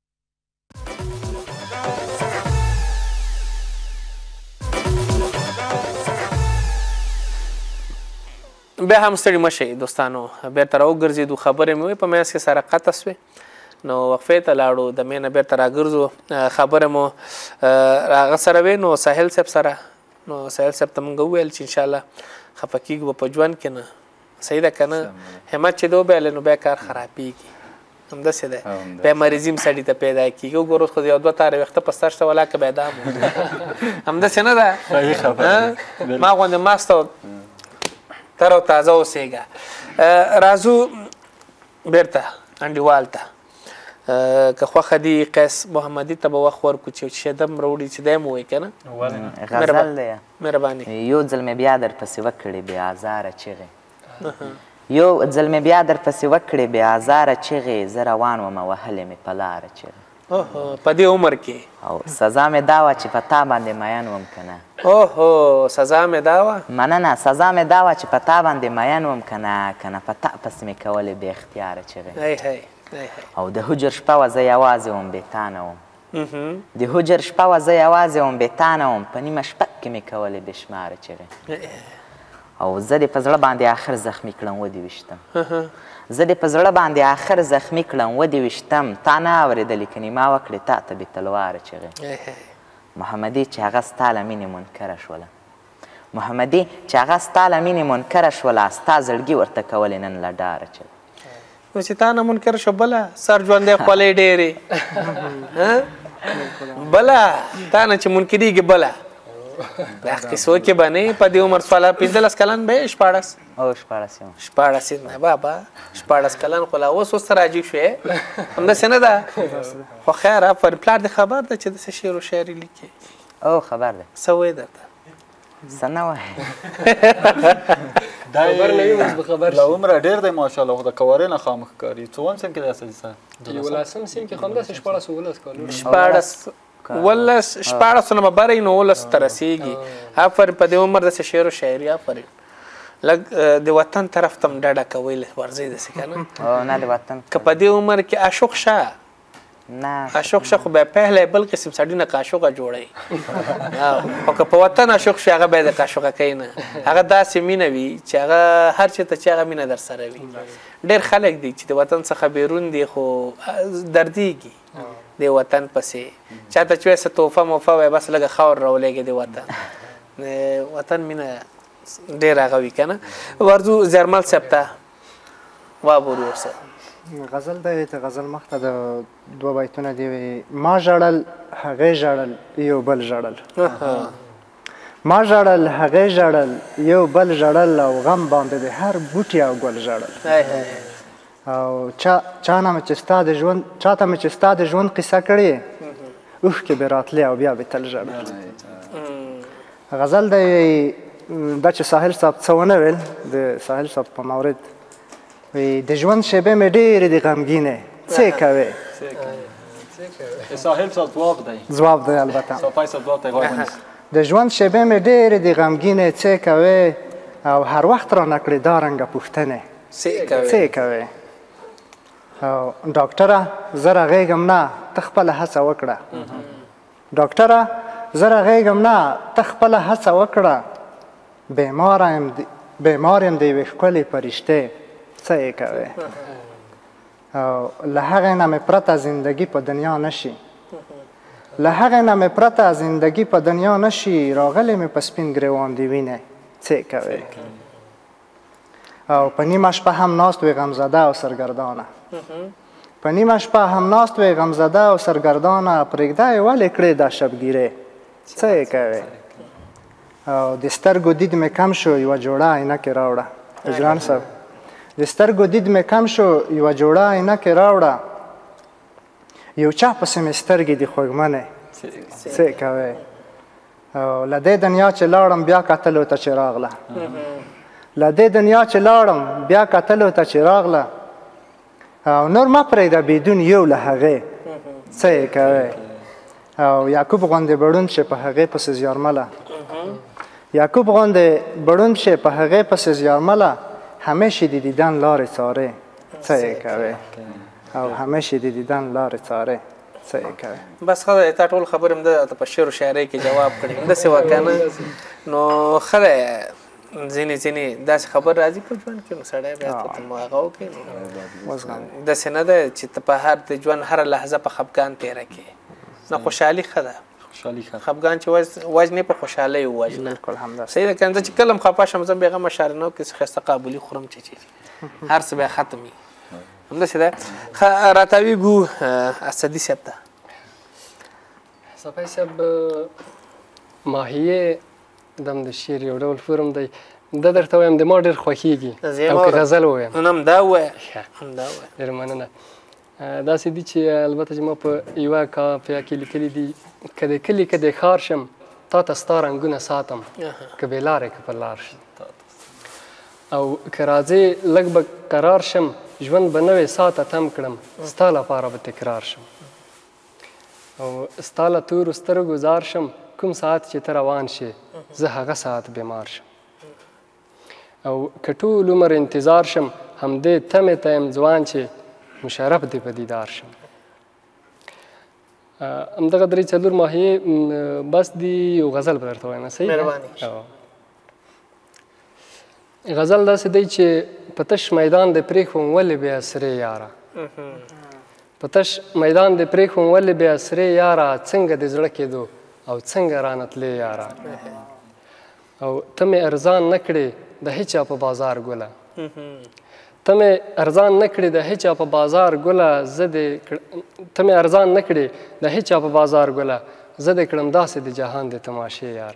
[SPEAKER 1] بیا هم ستړي مه شئ دوستانو. بېرته راوګرځېدو. خبرې مې وې په منځ کې سره قطع سوې نو وقفې ته لاړو. دمې نه بېرته راګرځو. خبرې مو هغه سره وې نو ساحل صاحب سره. نو ساحل صاحب ته مونږ وویل چې انشاءالله خفه کېږو به په ژوند کې نه. صحیح ده که نه؟ همت چې دی وبایلی نو بیا کار خرابېږي. همداسې دی. بیا مریضي هم سړي ته پیدا کېږي. وګوره خو یو دوه تاره ویښته په سر شته ولاکه بیا دا همداسې نه ده؟ ما غوندې ماسته تر او تازه اوسېږه. راځو بېرته انډیوال ته. که خوښه دي قیس محمدي ته به وخت ورکړو چې شیدم راوړي چې دی م ووایي که نه؟
[SPEAKER 6] غزل دی.
[SPEAKER 1] مهرباني.
[SPEAKER 6] یو ځل مې بیا درپسې وکړې بې ازاره چغې. یو ځل مې بیا درپسې وکړې بې ازاره چغې. زه روان ومه وهلې مې په لاره چغې.
[SPEAKER 1] په دې عمر کې
[SPEAKER 6] او سزا مې دا وه چې په تا باندې مین وم که نه.
[SPEAKER 1] اوهو سزا مې دا وه؟
[SPEAKER 6] مننه. سزا مې دا وه چې په تا باندې مین وم که نه که نه په تا پسې مې کولې بې اختیاره چغې. او د هجر شپه وه زه یوازې وم بېتانه وم. د هجر شپه وه زه یوازې وم بېتانه وم. په نیمه شپه کې مې کولې بې شماره چغې. او زه دې په زړه باندې آخر زخمي کړم ودې ویشتم. زه دې په زړه باندې آخر زخمي کړم ودې ویشتم. تا نه اورېدلې که نیما وکړې تا ته بې تلواره چغې. محمدي چې هغه ستا له مینې منکره شوله. محمدي چې هغه ستا له مینې منکره شوله. ستا زړګي ورته کولې نن له ډاره چغې.
[SPEAKER 1] نو چې تا نه منکر شو بله سر ژوندی خولۍ ډېرې بله تا نه چې منکرېږي بله دا قصو کې به نه په دې عمر سواله پنځلس کلن به یې شپاړس
[SPEAKER 6] او شپاړس یم
[SPEAKER 1] شپاړس یې بابا شپاړس کلن خو لا اوس اوس ته راجګ شوې همداسې نه ده خو خیر افرین پلار دې خبر ده چې داسې شعر و شاعري لیکي
[SPEAKER 6] او خبر ده
[SPEAKER 1] څه وایي درته
[SPEAKER 6] څه نه وایي
[SPEAKER 4] خبر نه وي اوس به خبر شي
[SPEAKER 5] له عمره ډېر دی ماشاءالله خو د کوارې نه خامخ ښکاري څوم سیم کې داسې څه
[SPEAKER 4] یولسم سیم کې خو همداسې شپاړس اوولس کالونه
[SPEAKER 1] شپاړس ولس شپاړسو نه به بره وي نو اوولسو ته رسېږي افرین په دې عمر داسې شعر و شاعري افرین لږ د وطن طرف ته هم ډډه کوئ ورځئ داسې که نه
[SPEAKER 6] نه د وطن
[SPEAKER 1] که په دې عمر کې عاشق شه
[SPEAKER 6] نه
[SPEAKER 1] عاشق شه خو بیا پهلی بل قسم سړي نه قاشقه جوړوي خو که په وطن عاشق شي هغه بیا د قاشقه کوي نه هغه داسې مینه وي چې هغه هر چېرته چې هغه مینه در سره وي ډېر خلک دي چې د وطن څخه بیرون دي خو دردېږي د وطن پسې چاته چې وایي څه تحفه موفه وایي بس لږه خاور راولېږي د وطن وطن مینه ډېر هغه وي که نه ورځو زیارمل صاحب ته وابورو ورسره
[SPEAKER 3] غزل دی ته غزل مخته د دوه بیتونه دی وي ما ژړل هغې ژړل یو بل ژړل ما ژړل هغې ژړل یو بل ژړل او غم باندې د هر بوټي او ګل ژړل او چا چا نه مې چې ستا د ژوند چا ته مې چې ستا د ژوند قصه کړې اوښکې به راتلې او بیا به تل ژړل غزل دی دا چې ساحل صاحب څه ونه ویل د ساحل صاحب په مورد وی د ژوند شیبې مې ډېرې دي غمګینې څه کوې
[SPEAKER 5] ساحل صاحب ځواب دی
[SPEAKER 3] ځواب دی البته
[SPEAKER 5] صافی صاحب ځواب دی غوږ ونیسه
[SPEAKER 3] د ژوند شیبې مې ډېرې دي غمګینې څه کوې او هر وخت رانه کړې دا رنګه پوښتنې څه کوې او ډاکټره زه رغېږم نه ته خپله هڅه وکړه ډاکټره زه رغېږم نه ته خپله هڅه وکړه بیمار یم د یوې ښکلې فرشتې څه یې کوې او له هغې نه مې پرته زندګي په دنیا نشي له هغې نه مې پرته زندګي په دنیا نشي راغلی مې په سپین ګریوان د وینې څه کوې او په نیمه شپه هم ناست وې غمزده او سرګردانه په نیمه شپه هم ناست وې غمزده او سرګردانه پرېږده یې ولې کړې دا شبګیرې څه یې کوې او د سترګو دید مې کم شو یوه جوړه عینکې راوړه اجران صاحب د سترګو دید مې کم شو یوه جوړه عینکې راوړه یو چا پسې مې سترګې دي خوږمنې څه کوې او له دې دنیا چې لاړم بیا کتلو ته چې راغله له دې دنیا چې لاړم بیا کتلو ته چې راغله او نور مه پرېږده بدون یو له هغې څه یې کوې او یعقوب غوندې بړوند شي په هغې پسې زیارمله یعقوب غوندې بړوند شي په هغې پسې زیارمله همیشه د دیدن لارې څارې څه یې کوې او همیشه د دیدن لارې څارې څه یې کوې
[SPEAKER 1] بس ښه دی تا ټول خبرې همده په شعر و شاعرۍ کې جواب کړي همداسې وه که نه نو ښه دی ځینې ځینې داسې خبر راځي په ژوند کې نو سړی بیا ته مو هغه وکړي نو داسې نه ده چې ته په هر د ژوند هره لحظه په خفګان تېره کړې نه خوشحالي ښه ده خفګان چې وجنې په خوشحالۍ ووجنه
[SPEAKER 3] بالکل همداسې
[SPEAKER 1] صحیح ده که نه زه چې کله هم خفه شم زه بېغمه شعري نه وکړې څه ښایسته قابلي خورم چې چې هر څه بیا ختم وي همداسې ده ښه راتاویږو اسدي صاحب ته
[SPEAKER 4] صفای صاحب ماهیه دم د شعر یو ډول فورم دی دا درته وایم د ما ډېر خوښېږي او که غزل ووایم
[SPEAKER 1] نو همدا ووایه همدا ووایه
[SPEAKER 4] ډېر مننه داسې دي چې البته چې ما په یوه کاپیا کې لیکلي دي که د کلي که د ښار شم تا ته ستا رنګونه ساتم که بې لارې که په لار شم او که راځې لږ به قرار شم ژوند به نوې ساعته تم کړم ستا لپاره به تکرار شم او ستا له تورو سترګو زار شم کوم ساعت چې ته روان شې زه هغه ساعت بیمار شم او که ټول عمر انتظار شم همدې تمې ته یم ځوان چې مشرف دې په دیدار شم همدغه درې څلور ماهیې بس دي یو غزل به درته وایم صحیح غزل داسې دی چې په تش میدان د پرېښوم ولې بیا سرې یاره په تش میدان د پرېښوم ولې بیا سرې یاره څنګه د زړه کېدو او څنګه رانه تلې یاره او ته مې ارزان نه کړې د هیچا په بازار ګله ته مې ارزان نه کړې د هیچا په بازار ګله زه دې ته مې ارزان نه کړې د هیچا په بازار ګله زه دې کړم داسې د جهان د تماشې یاره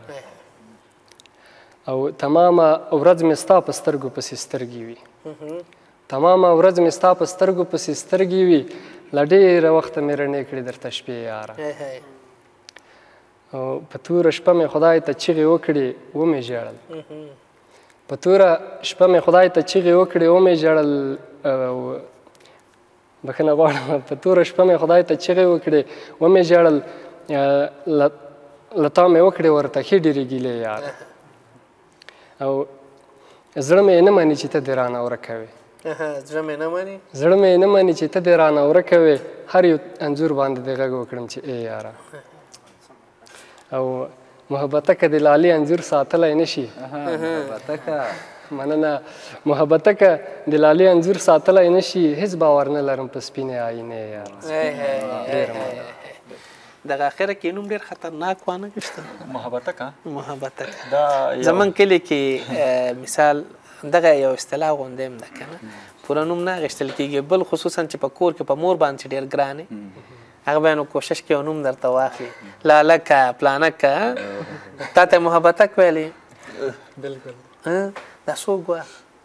[SPEAKER 4] او تمامه ورځ مې ستا په سترګو پسې سترګې وي تمامه ورځ مې ستا په سترګو پسې سترګې وي له ډېره وخته مې رڼې کړې درته شپې یاره او په توره شپه مې خدای ته چیغې وکړې ومې ژړل په توره شپه مې خدای ته چیغې وکړې ومې ژړل بښنه غواړم په توره شپه مې خدای ته چیغې وکړې ومې ژړل له تا مې وکړې ورته ښې ډېرې ګیلې یاره او زړه مې نه مني چې ته دې رانه ورکه وې
[SPEAKER 1] زړه مې نه مني
[SPEAKER 4] زړه مې نه مني چې ته دې رانه ورکه وې هر یو انځور باندې دې غږ وکړم چې ای یاره او محبتکه د لالي انځور ساتلی نه شي مننه محبتکه د لالي انځور ساتلی نه شي هېڅ باور نه لرم په سپینې آینې یاره ډېره مننه
[SPEAKER 1] دغه اخره کې نوم ډېر خطرناک وانه شته
[SPEAKER 5] محبتکه
[SPEAKER 1] محبتکه زمونږ کلي کې مثال دغه یو اصطلاح غوندې هم ده که نه پوره نوم نه اخیستل کېږي بل خصوصا چې په کور کې په مور باندې چې ډېر ګران هغه به نو کوشش کوي نوم درته واخلي لالکه پلانکه تا ته محبتک ویلې
[SPEAKER 4] بلکل
[SPEAKER 1] دا څوک وه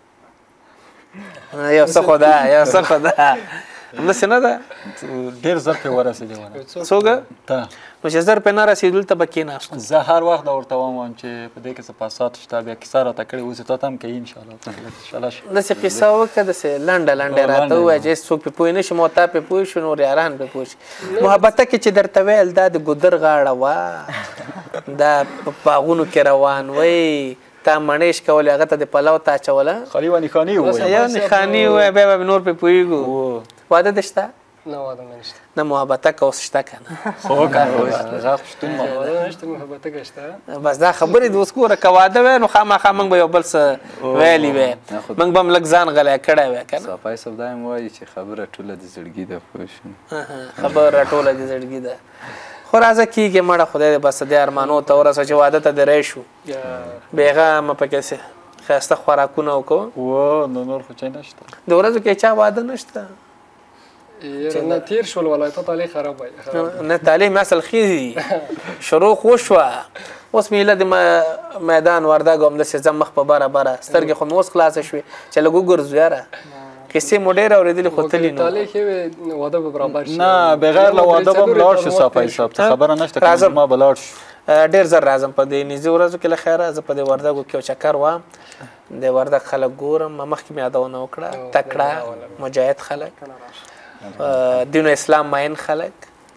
[SPEAKER 1] یو څه خو ده یو څه خو ده همداسې نه ده
[SPEAKER 5] ډېر زر پرې ورسېدې ونه
[SPEAKER 1] څوک
[SPEAKER 5] ته
[SPEAKER 1] نو چې زر پرې نه رسېدو دلته به کېناستو
[SPEAKER 5] زه هر وخت ورته وایم چې په دې کې څه فساد شته بیا کیسه راته کړې اوس تا ته هم کوي انشاءالله
[SPEAKER 1] داسې قصه وکړه داسې لنډه لنډه راته ووایه چې څوک پرې پوه نه شي ما تا پرې پوه شو نور یاران پرې پوه شي محبته کې چې درته ویل دا د ګودر غاړه وه دا په باغونو کې روان وی تا مڼې شکولې هغه ته د پلو تا اچوله
[SPEAKER 5] خالي یوه نښاني ووایه
[SPEAKER 1] یو نښاني ووایه بیا به نور پرې پوهېږو واده دې شته
[SPEAKER 4] نه واده مې نشته
[SPEAKER 1] نه محبتکه اوس شته که نه
[SPEAKER 5] خو که غږ شتون
[SPEAKER 4] واده نشته محبتکه شته
[SPEAKER 1] بس دا خبرې د اوس ګوره که واده وی نو خامخا موږ به یو بل څه ویلي وی موږ به هم لږ ځان غلی کړی وی که نه
[SPEAKER 7] صفای صاحب دا هم وایي چې خبره ټوله د زړګي ده پوه شو
[SPEAKER 1] خبره ټوله د زړګي ده خو راځه کېږي مړه خدای دې بس دې ارمانو ته ورسوه چې واده ته دې رای شو بېغمه پکې ښایسته خوراکونه وکړو
[SPEAKER 5] و نو نور خو چای نشته
[SPEAKER 1] د ورځو کې چا واده نشته
[SPEAKER 4] نه تیر شول ولایت تعالی خراب وای
[SPEAKER 1] نه تعلیم اصل خیزي شروع خو شوه اوس مې هیله د میدان وردګو همداسې ځم مخ په بره بره سترګې خو مې اوس خلاصه شوې چې لږ وګرځو یاره قصې مو ډېرې اورېدلې خو تللي نو
[SPEAKER 5] نه بغیر له واده به هم لاړ شو صافی صاحب څه خبره نشته که ما به لاړ شو
[SPEAKER 1] ډېر زر راځم په دې نږدې ورځو کې له خیره زه په دې وردګو کې یو چکر وم د وردګ خلک ګورم مخکې مې یادونه وکړه تکړه مجاهد خلک دین و اسلام ماین خلک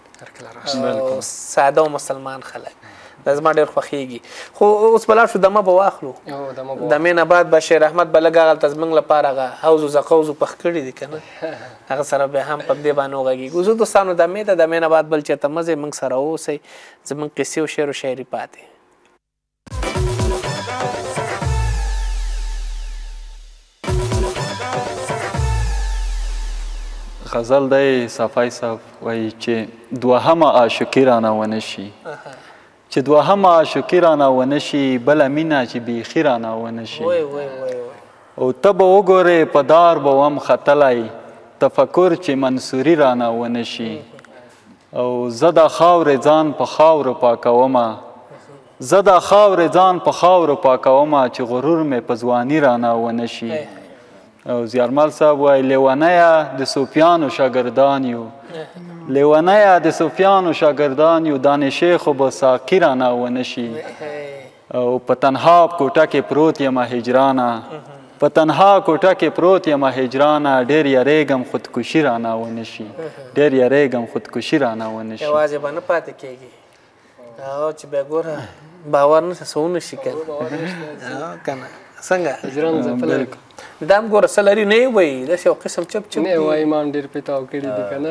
[SPEAKER 1] ساده و مسلمان خلک دا زما ډېر خوښېږي خو اوس به لاړ شو دمه به واخلو دمې نه بعد به شیر احمد به لږ هغلته زموږ لپاره هغه حوض و زقوز پخ کړي دي که نه هغه سره بیا هم په دې باندې وغږېږو زه دوستانو دمې ته دمې نه بعد بل چېرته مه ځئ موږ سره اوسئ زموږ قصې او شعر و شاعري پاتې
[SPEAKER 5] غزل دی صفای صاحب وایي چې دوهمه عاشقي رانه ونه شي چې دوهمه عاشقي رانه ونه شي بله مینه چې بیخي رانه ونه شي او ته به وګورې په دار به وم ختلی تفکر چې منصوري رانه ونه شي او زه د خاورې ځان په خاورو پاکومه زه د خاورې ځان په خاورو پاکومه چې غرور مې په ځواني رانه ونه شي او زیارمل صاحب وایي لیونیه د صوفیانو شاګردان یو لیونیه د صوفیانو شاګردان یو دانشې خو به ساقي رانه ونه شي او په تنها کوټه کې پروت یم هجرانه په تنها کوټه کې پروت یم هجرانه ډېر یریږم خودکشي رانه ونه شي ډېر یریږم خودکشي رانه ونه شي
[SPEAKER 1] یوازې به نه پاتې کېږي او چې بیا ګوره باور نه څه ونشي که نه څنګه دا هم ګوره څه لري نه یې وایي داسې یو قسم چپ چپ
[SPEAKER 4] نه وایي ما هم ډېر پیتاو کړي دي که نه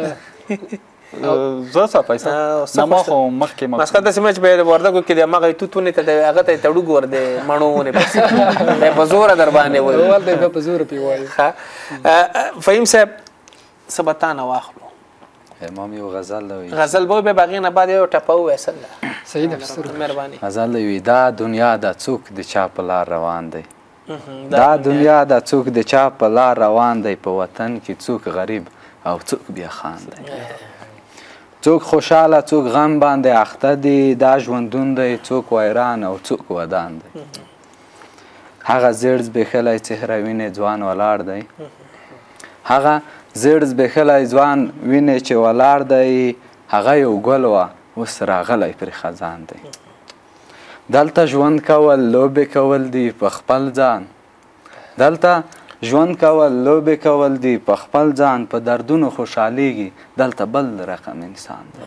[SPEAKER 5] زه صافی صاحب نه ما خو مخکې
[SPEAKER 1] مسقط داسې مه چې به یې د وردګو کې د همغه توت ونې ته د هغه ته یې تړو ګور د مڼو ونې پسې بیا په زوره در باندې وایي
[SPEAKER 4] هلته یې بیا په زوره پې وایي
[SPEAKER 1] فهیم صاحب څه به تا نه واخلو
[SPEAKER 7] امام یو غزل دی
[SPEAKER 1] غزل به وي بیا به هغې نه بعد یو ټپه ووایه
[SPEAKER 4] صحیح ده
[SPEAKER 1] مهرباني
[SPEAKER 7] غزل دی دا دنیا دا څوک د چا په لار روان دی دا دنیا دا څوک د چا په لار روان دی په وطن کې څوک غریب او څوک بیا خان دی څوک خوشحاله څوک غم باندې اخته دی دا ژوندون دی څوک ویران او څوک ودان دی هغه زیړ زبېښلی څهره وینې ځوان ولاړ دی هغه زیړ زبېښلی ځوان وینې چې ولاړ دی هغه یو ګل وه اوس راغلی پرې خزان دی دلته ژوند کول لوبې کول دي په خپل ځان دلته ژوند کول لوبې کول دي په خپل ځان په دردونو خوشحالیږي دلته بل رقم انسان دی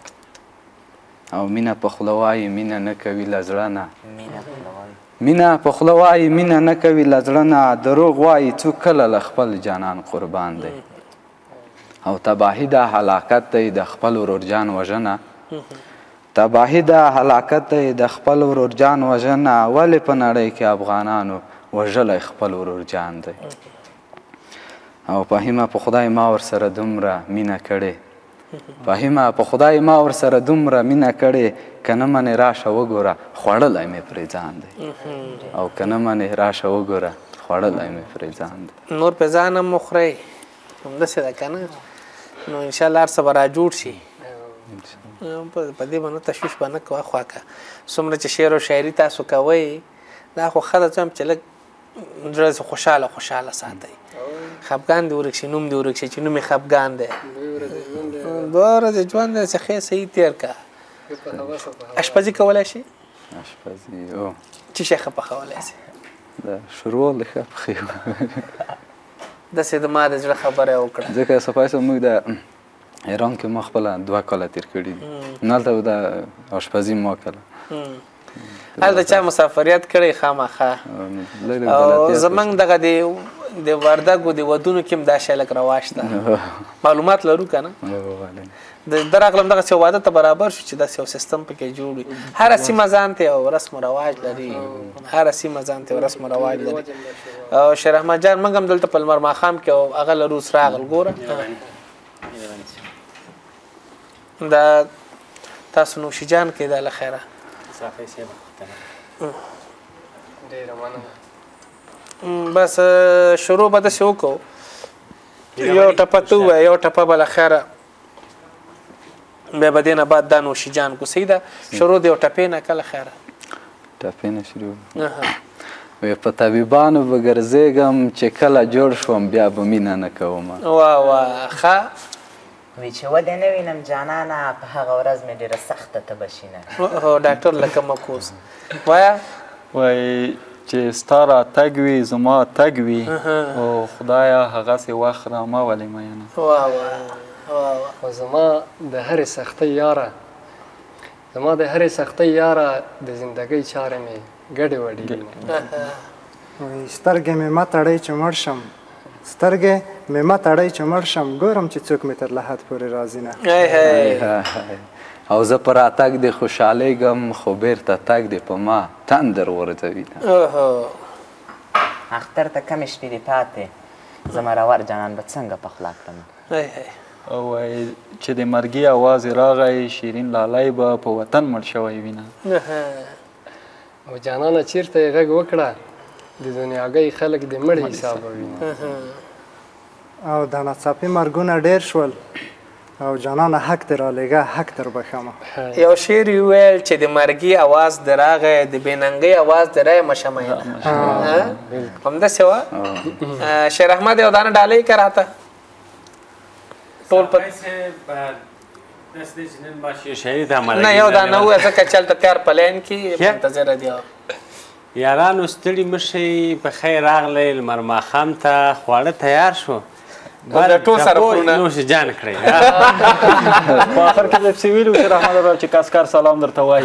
[SPEAKER 7] او مینه په خوله وایي مینه نه کوي له زړه نه مینه په خوله وایي مینه نه کوي له زړه نه دروغ وایي څوک کله له خپل جانان قربان دی او تباهي دا هلاکت دی د خپل ورورجان وژنه تباهي دا هلاکت دی د خپل ورورجان وژنه ولې په نړۍ کې افغانانو وژلی خپل ورورجان دی او فهیمه په خدای ما ورسره دومره مینه کړې فهیمه په خدای ما ورسره دومره مینه کړې که نه منې راشه وګوره خوړلی مې پرې ځان دی او که نه منې راشه وګوره خوړلی مې پرې ځان دی
[SPEAKER 1] نور پې ځان هم وخورئ همداسې ده که نه نو انشاءالله هر څه به را جوړ شي په دې به نه تشویش به نه کوه خواکه څومره چې شعر و شاعري تاسو کوئ دا خو ښه ده څه هم چې لږ زړه خوشحاله خوشحاله ساتئ خفګان دې ورک شي نوم دې ورک شي چې نوم یې خفګان دی دوه ورځې ژوند دی چې ښې صحیح تېر که اشپزي کولی شي
[SPEAKER 7] اشپزي او
[SPEAKER 1] څه شی ښه پخولی شي
[SPEAKER 7] د شروع د ښه پخوي
[SPEAKER 1] داسې د ما د زړه خبره وکړه
[SPEAKER 7] ځکه صفای صاحب موږ د ایران کې ما خپله دوه کاله تېر کړي دي نو هلته به د اشپزي ما کله
[SPEAKER 1] هلته چا مسافریت کړی خامخا او زمونږ دغه د وردګو د ودونو کې هم دا شی لږ رواج ده معلومات لرو که نه د راغلم دغسې واده ته برابر شو چې داسې یو سیستم پکې جوړ وي هره سیمه ځان ته یو رسم و رواج لري هره سیمه ځان ته یو رسم و رواج لري او شیر احمد جان موږ هم دلته په لمر ماښام کې هغه لرو اوس راغل ګوره دا تاسو نوشي جان کې دا له خیره بس شروع به داسې وکړو یو ټپه ته ووایه یو ټپه به له خیره بیا به دې نه بعد دا نوشي جان کو صحیح ده شروع د یو ټپې نه که له خیره
[SPEAKER 7] ټپې نه شروع وی په طبیبانو به ګرځېږم چې کله جوړ شوم بیا به مینه نه کومه
[SPEAKER 1] واه واه ښه
[SPEAKER 6] وی چې ودې نه وینم جانانه په هغه ورځ مې ډېره سخته تبه شینه
[SPEAKER 1] هو ډاکټر لکه مکوس وایه
[SPEAKER 5] وایي چې ستا راتګ وي زما تګ وي او خدایه هغسې وخت را مه ولې مینه
[SPEAKER 1] واه واه
[SPEAKER 4] خو زما د هرې سختۍ یاره زما د هرې سختۍ یاره د زندګۍ چارې مې ګډې وډې دي
[SPEAKER 3] وایي سترګې مې مه تړئ چې مړ شم سترګې مې مه تړئ چې مړ شم ګورم چې څوک مې تر لحد پورې راځي نه
[SPEAKER 7] او زه په راتګ دې خوشحالیږم خو بیرته تګ دې په ما تندر غورځوي نه
[SPEAKER 6] اختر ته کمې شپې دې پاتې زه مرور جانان به څنګه پخلا کړم
[SPEAKER 5] او وایي چې د مرګي اواز یې راغی شیرین لالی به په وطن مړ شوی وینه
[SPEAKER 4] او جانانه چیرته یې غږ وکړه د دنیاګۍ خلک د مړ حساب وینه
[SPEAKER 3] او د ناڅاپي مرګونه ډېر شول او جانانه حق دې رالیږه حق در بښمه
[SPEAKER 1] یو شعر یې وویل چې د مرګي اواز دې راغی د بېننګۍ اواز دې رایمه شمه همداسې وه شیر احمد یو دانه ډالۍ که راته ټول په نه یو دانه ووایه ځکه چې هلته تیار په لاین کې منتظره دي
[SPEAKER 2] یارانو ستړي مه شئ په خیر راغلی لمر ماښام ته خواړه تیار شو
[SPEAKER 1] ټول سره خورونه
[SPEAKER 2] نوش جان کړئ
[SPEAKER 5] په آخر کې دې پسې ویلي و چې رحمت الله چې کاسکار سلام درته وایي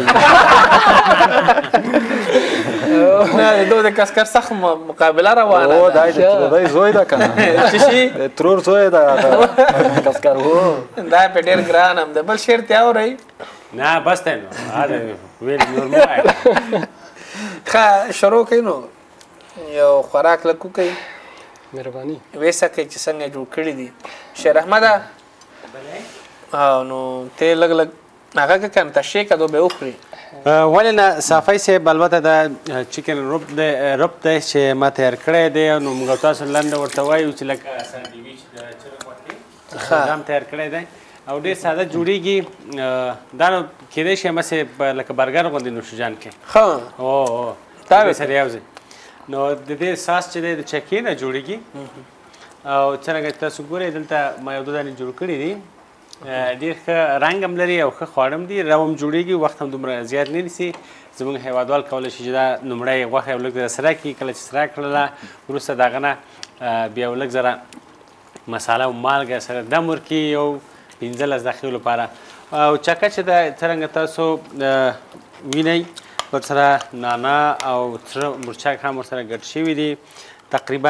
[SPEAKER 1] نه د دو د کاسکر سخت مقابله روانه
[SPEAKER 5] او دا دی زوی ده که نه
[SPEAKER 1] څه شي
[SPEAKER 5] ترور زوی ده کاسکر هو
[SPEAKER 1] دا په ډېر ګران هم ده بل شعر ته اورئ
[SPEAKER 2] نه بس دی نو ویل نور مه وایه
[SPEAKER 1] ښه شروع کوي نو یو خوراک لږ وکوئ
[SPEAKER 4] مهرباني
[SPEAKER 1] ویسه کوي چې څنګه جوړ کړي دي شیر احمده او نو ته لږ لږ هغه که کنه تشې کدو به وخوري
[SPEAKER 2] ولې نه صافی صاحب البته دا چکن رب دی رب دی چې ما تیار کړی دی نو موږ تاسو لنډه ورته وایو چې لکه سانډویچ د چرګ غوښې دا هم تیار کړی دی او ډېر ساده جوړیږي دا نو کیدای شي همسې لکه برګر غوندې نوشجان کې
[SPEAKER 1] ښه
[SPEAKER 2] او دا به سره یو ځای نو د دې ساس چې دی د چکې نه جوړیږي او څرنګه تاسو ګورئ دلته ما یو دوه دانې جوړ کړي دي ډېر ښه رنګ هم لري او ښه خواړه هم دي رو هم جوړیږي وخت هم دومره زیات نه نیسي زموږ هیوادوال کولی شي چې دا لومړی غوښه یو لږ د سره کړي کله چې سره کړله وروسته د هغه نه بیا یو لږ زره مساله او مالګه سره دم ورکړي یو پنځلس دقیقو لپاره او چکه چې دا څرنګه تاسو وینئ ورسره نانا او سره مرچک هم ورسره ګډ شوي دي تقریبا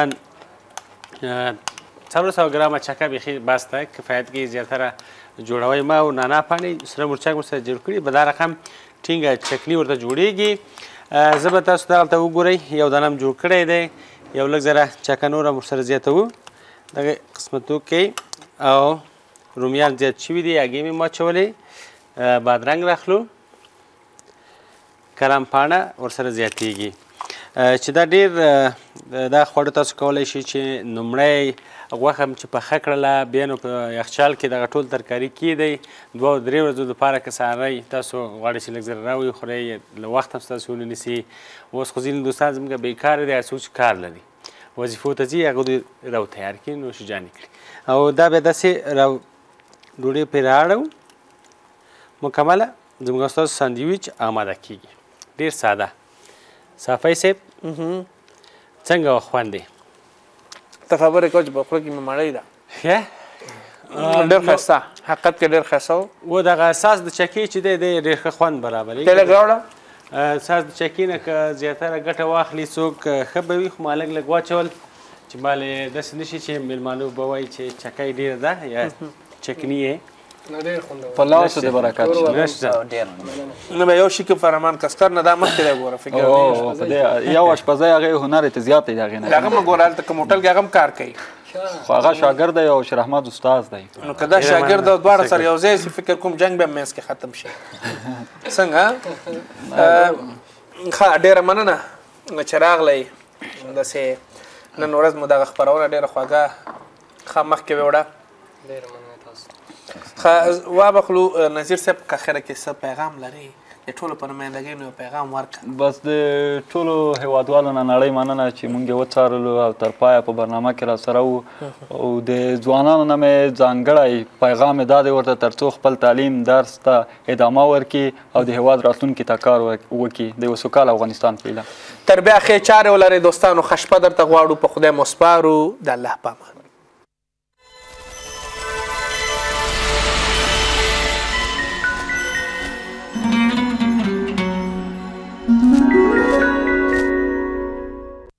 [SPEAKER 2] څلور سوه ګرامه چکه بیخي بس ده کفایت کې زیاتره جوړوی ما او نانا پاڼې سره مرچک ورسره جوړ کړي به دا رقم ټینګه چکني ورته جوړیږي زه به تاسو دغلته وګورئ یو دانه هم جوړ کړی دی یو لږ زره چکه نور هم ورسره زیاتوو دغه قسمت وکړئ او رومیان زیات شوي دي هګۍ مې واچولې بادرنګ راخلو کرم پاڼه ورسره زیاتیږي چې دا ډېر دا خواړه تاسو کولی شئ چې لومړی غوښه چې پخه کړله بیا نو په یخچال کې دغه ټول ترکاري کیدی دوه او درې ورځو دپاره که سهارۍ تاسو غواړئ چې لږ زر راوړئ خورئ له وخت هم ستاسو ونه نیسي اوس خو ځینې دوستان زموږ بېکاره دي هر څوک چې کار لري وظیفو ته ځي هغه دوی رو تیار کړي نوشجانې کړي او دا بیا داسې رو ډوډۍ پرې رااړو مکمله زموږ ستاسو سانډویچ آماده کیږي ډېر ساده صافی صاحب څنګه خوند دی
[SPEAKER 1] ته خبرې کوه چې په خوله کې مې مړۍ ده ډېر ښایسته حقیقت کې ډېر ښایسته و
[SPEAKER 2] و دغه اساس د چکې چې دی دی ډېر ښه خوند برابروي
[SPEAKER 1] ته لږ راوړه
[SPEAKER 2] اساس د چکې نه که زیاتره ګټه واخلي څوک ښه به وي خو ما لږ لږ واچول چې مالې داسې نه شي چې مېلمانو به وایي چې چکۍ ډېره ده یا چکني یې
[SPEAKER 5] په لاسو د برکت
[SPEAKER 1] نه به یو شي کې فرمان کسکر نه دا مخکې دی ګوره فکر
[SPEAKER 5] یو اشپزی هغې هنر یې ته زیات دی د هغې نه
[SPEAKER 1] هغه مه ګوره هلته کوم هوټل کې هغه هم کار کوي
[SPEAKER 5] خو هغه شاګرد دی او شیر احمد استاد دی
[SPEAKER 1] نو که دا شاګرد او دواړه سره یو ځای شي فکر کوم جنګ به هم منځ کې ختم شي څنګه ښه ډېره مننه چې راغلی داسې نن ورځ مو دغه خپرونه ډېره خوږه ښه مخکې ویوړه ښه وابخلو نظیر صاحب که خیره کې څه پیغام لري د ټولو په نمایندګۍ نو پیغام ورکړه.
[SPEAKER 5] بس د ټولو هیوادوالو نه نړۍ مننه چې موږ یې وڅارلو او تر پایه په برنامه کې راسره وو او د ځوانانو نه مې ځانګړی پیغام یې دا دی ورته تر څو خپل تعلیم درس ته ادامه ورکړي او د هیواد راتلونکي ته کار وکړي د یو سوکاله افغانستان په هیله.
[SPEAKER 1] تر بیا ښې چارې ولرئ دوستانو، ښه شپه درته غواړو، په خدای مو سپارو، د الله په امان.